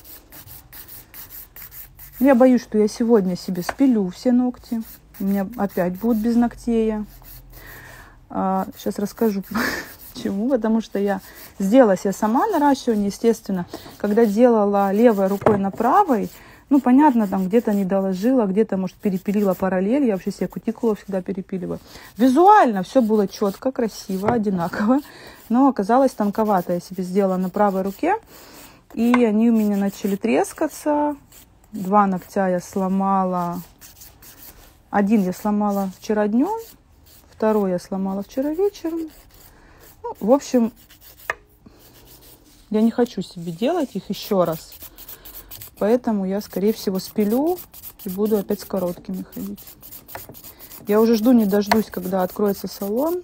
Я боюсь, что я сегодня себе спилю все ногти. У меня опять будут без ногтей. Сейчас расскажу, почему. Потому что я сделала себе сама наращивание, естественно. Когда делала левой рукой на правой, понятно, там где-то не доложила, где-то, может, перепилила параллель. Я вообще себе кутикулу всегда перепиливаю. Визуально все было четко, красиво, одинаково. Но оказалось тонковато. Я себе сделала на правой руке. И они у меня начали трескаться. 2 ногтя я сломала. Один я сломала вчера днем. Второй я сломала вчера вечером. В общем, я не хочу себе делать их еще раз. Поэтому я, скорее всего, спилю и буду опять с короткими ходить. Я уже жду не дождусь, когда откроется салон.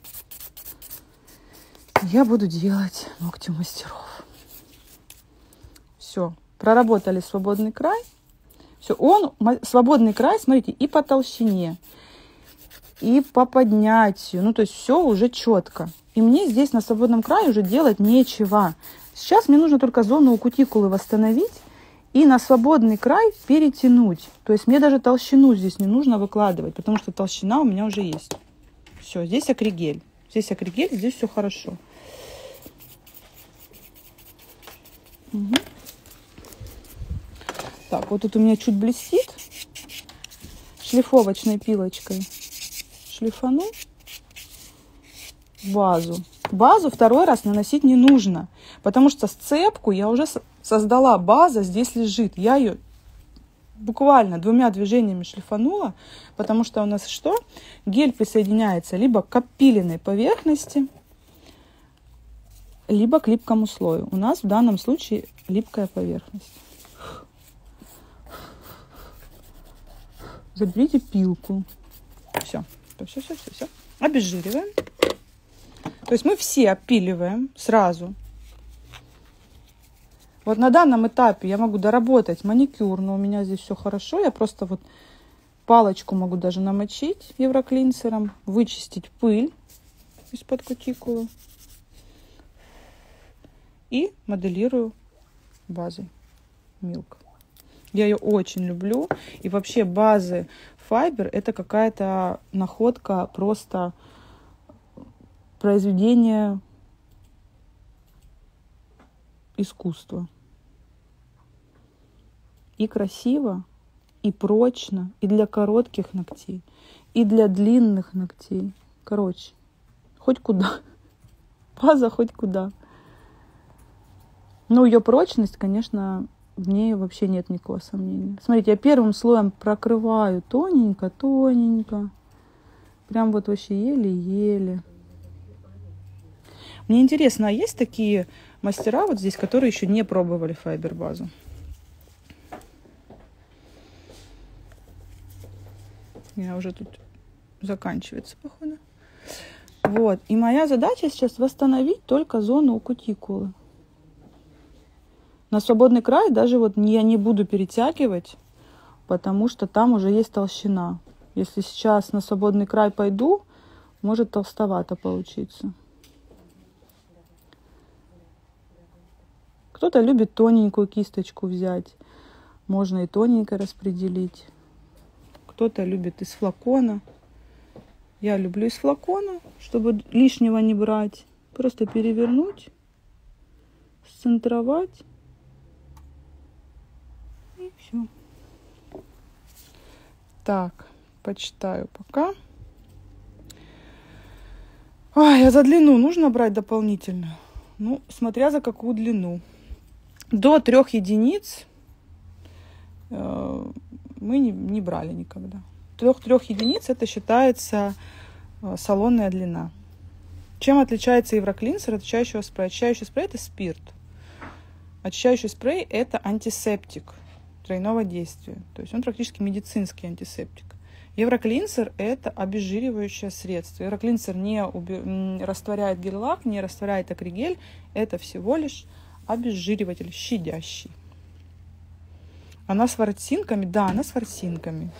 Я буду делать ногти у мастеров. Все. Проработали свободный край. Все. Свободный край, смотрите, и по толщине, и по поднятию. Ну, то есть все уже четко. И мне здесь на свободном крае уже делать нечего. Сейчас мне нужно только зону у кутикулы восстановить и на свободный край перетянуть. То есть мне даже толщину здесь не нужно выкладывать, потому что толщина у меня уже есть. Все, здесь акригель. Здесь акригель, здесь все хорошо. Угу. Так, вот тут у меня чуть блестит. Шлифовочной пилочкой шлифану базу. Базу второй раз наносить не нужно, потому что сцепку я уже создала, база здесь лежит. Я ее буквально 2 движениями шлифанула, потому что у нас что? Гель присоединяется либо к опиленной поверхности, либо к липкому слою. У нас в данном случае липкая поверхность. Заберите пилку. Все. Все. Обезжириваем. То есть мы все опиливаем сразу. Вот на данном этапе я могу доработать маникюр, но у меня здесь все хорошо. Я просто вот палочку могу даже намочить евроклинсером, вычистить пыль из-под кутикулы и моделирую базой Milk. Я ее очень люблю. И вообще базы Fiber это какая-то находка, просто произведение искусства. И красиво, и прочно, и для коротких ногтей, и для длинных ногтей. Короче, хоть куда. База хоть куда. Но ее прочность, конечно, в ней вообще нет никакого сомнения. Смотрите, я первым слоем прокрываю тоненько. Прям вот вообще еле-еле. Мне интересно, а есть такие мастера вот здесь, которые еще не пробовали Fiber базу? Я уже тут заканчивается, походу. Вот. И моя задача сейчас восстановить только зону у кутикулы. На свободный край даже вот я не буду перетягивать, потому что там уже есть толщина. Если сейчас на свободный край пойду, может толстовато получиться. Кто-то любит тоненькую кисточку взять. Можно и тоненько распределить. Кто-то любит из флакона. Я люблю из флакона, чтобы лишнего не брать. Просто перевернуть, сцентровать. И все. Так, почитаю пока. Ой, а за длину нужно брать дополнительную? Ну, смотря за какую длину. До 3 единиц мы не брали никогда. 3 единиц это считается салонная длина. Чем отличается евроклинсер от очищающего спрея? Очищающий спрей это спирт. Очищающий спрей это антисептик тройного действия. То есть он практически медицинский антисептик. Евроклинсер это обезжиривающее средство. Евроклинсер не растворяет гель-лак, не растворяет акригель. Это всего лишь обезжириватель щадящий. Она с ворсинками? Да, она с ворсинками.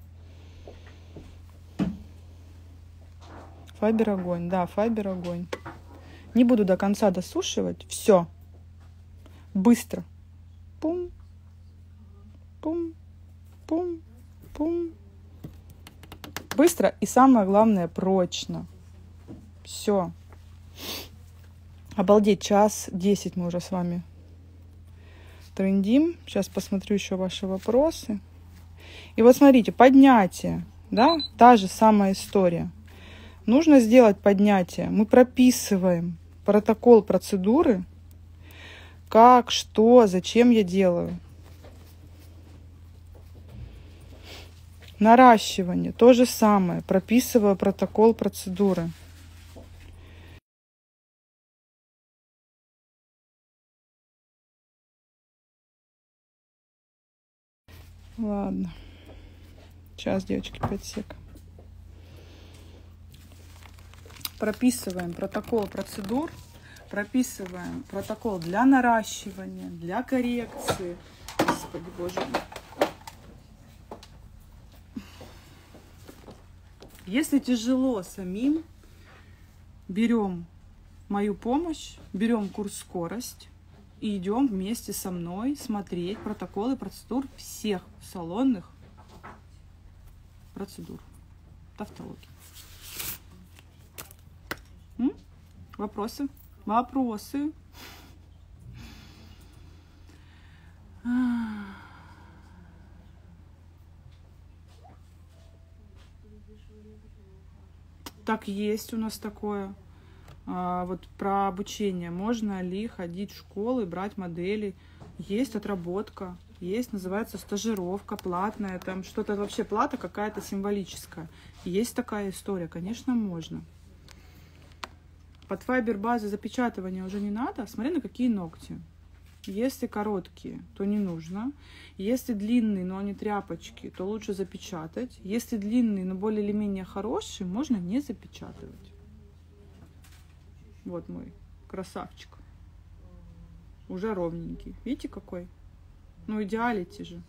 Fiber огонь. Да, Fiber огонь. Не буду до конца досушивать. Все. Быстро. Пум. Пум. Пум. Пум. Быстро и самое главное прочно. Все. Обалдеть, 1:10 мы уже с вами трендим. Сейчас посмотрю еще ваши вопросы. И вот смотрите, поднятие, да, та же самая история. Нужно сделать поднятие. Мы прописываем протокол процедуры, как, что, зачем я делаю. Наращивание, то же самое. Прописываю протокол процедуры. Ладно. Сейчас, девочки, 5 сек. Прописываем протокол процедур. Прописываем протокол для наращивания, для коррекции. Господи, боже мой. Если тяжело самим, берем мою помощь, берем курс «Скорость» и идем вместе со мной смотреть протоколы процедур всех салонных процедур. Тавтологии. Вопросы? Вопросы? Так, есть у нас такое. Вот про обучение. Можно ли ходить в школу и брать модели? Есть отработка, есть, называется стажировка платная, там что-то вообще плата какая-то символическая. Есть такая история, конечно, можно. Под файбер-базы запечатывания уже не надо. Смотри, на какие ногти. Если короткие, то не нужно. Если длинные, но они тряпочки, то лучше запечатать. Если длинные, но более или менее хорошие, можно не запечатывать. Вот мой красавчик. Уже ровненький. Видите, какой? Ну, идеалити же.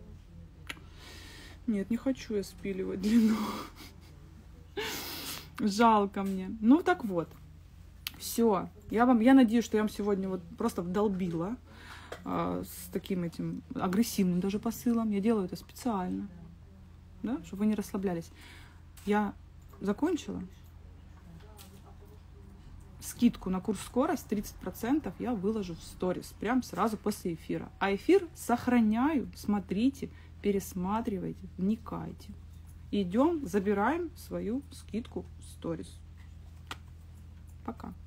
Нет, не хочу я спиливать длину. Жалко мне. Ну, так вот. Все. Я надеюсь, что я вам сегодня вот просто вдолбила с таким этим агрессивным даже посылом. Я делаю это специально, да, чтобы вы не расслаблялись. Я закончила. Скидку на курс «Скорость» 30% я выложу в сторис прям сразу после эфира. А эфир сохраняю, смотрите, пересматривайте, вникайте. Идем, забираем свою скидку в сторис. Пока.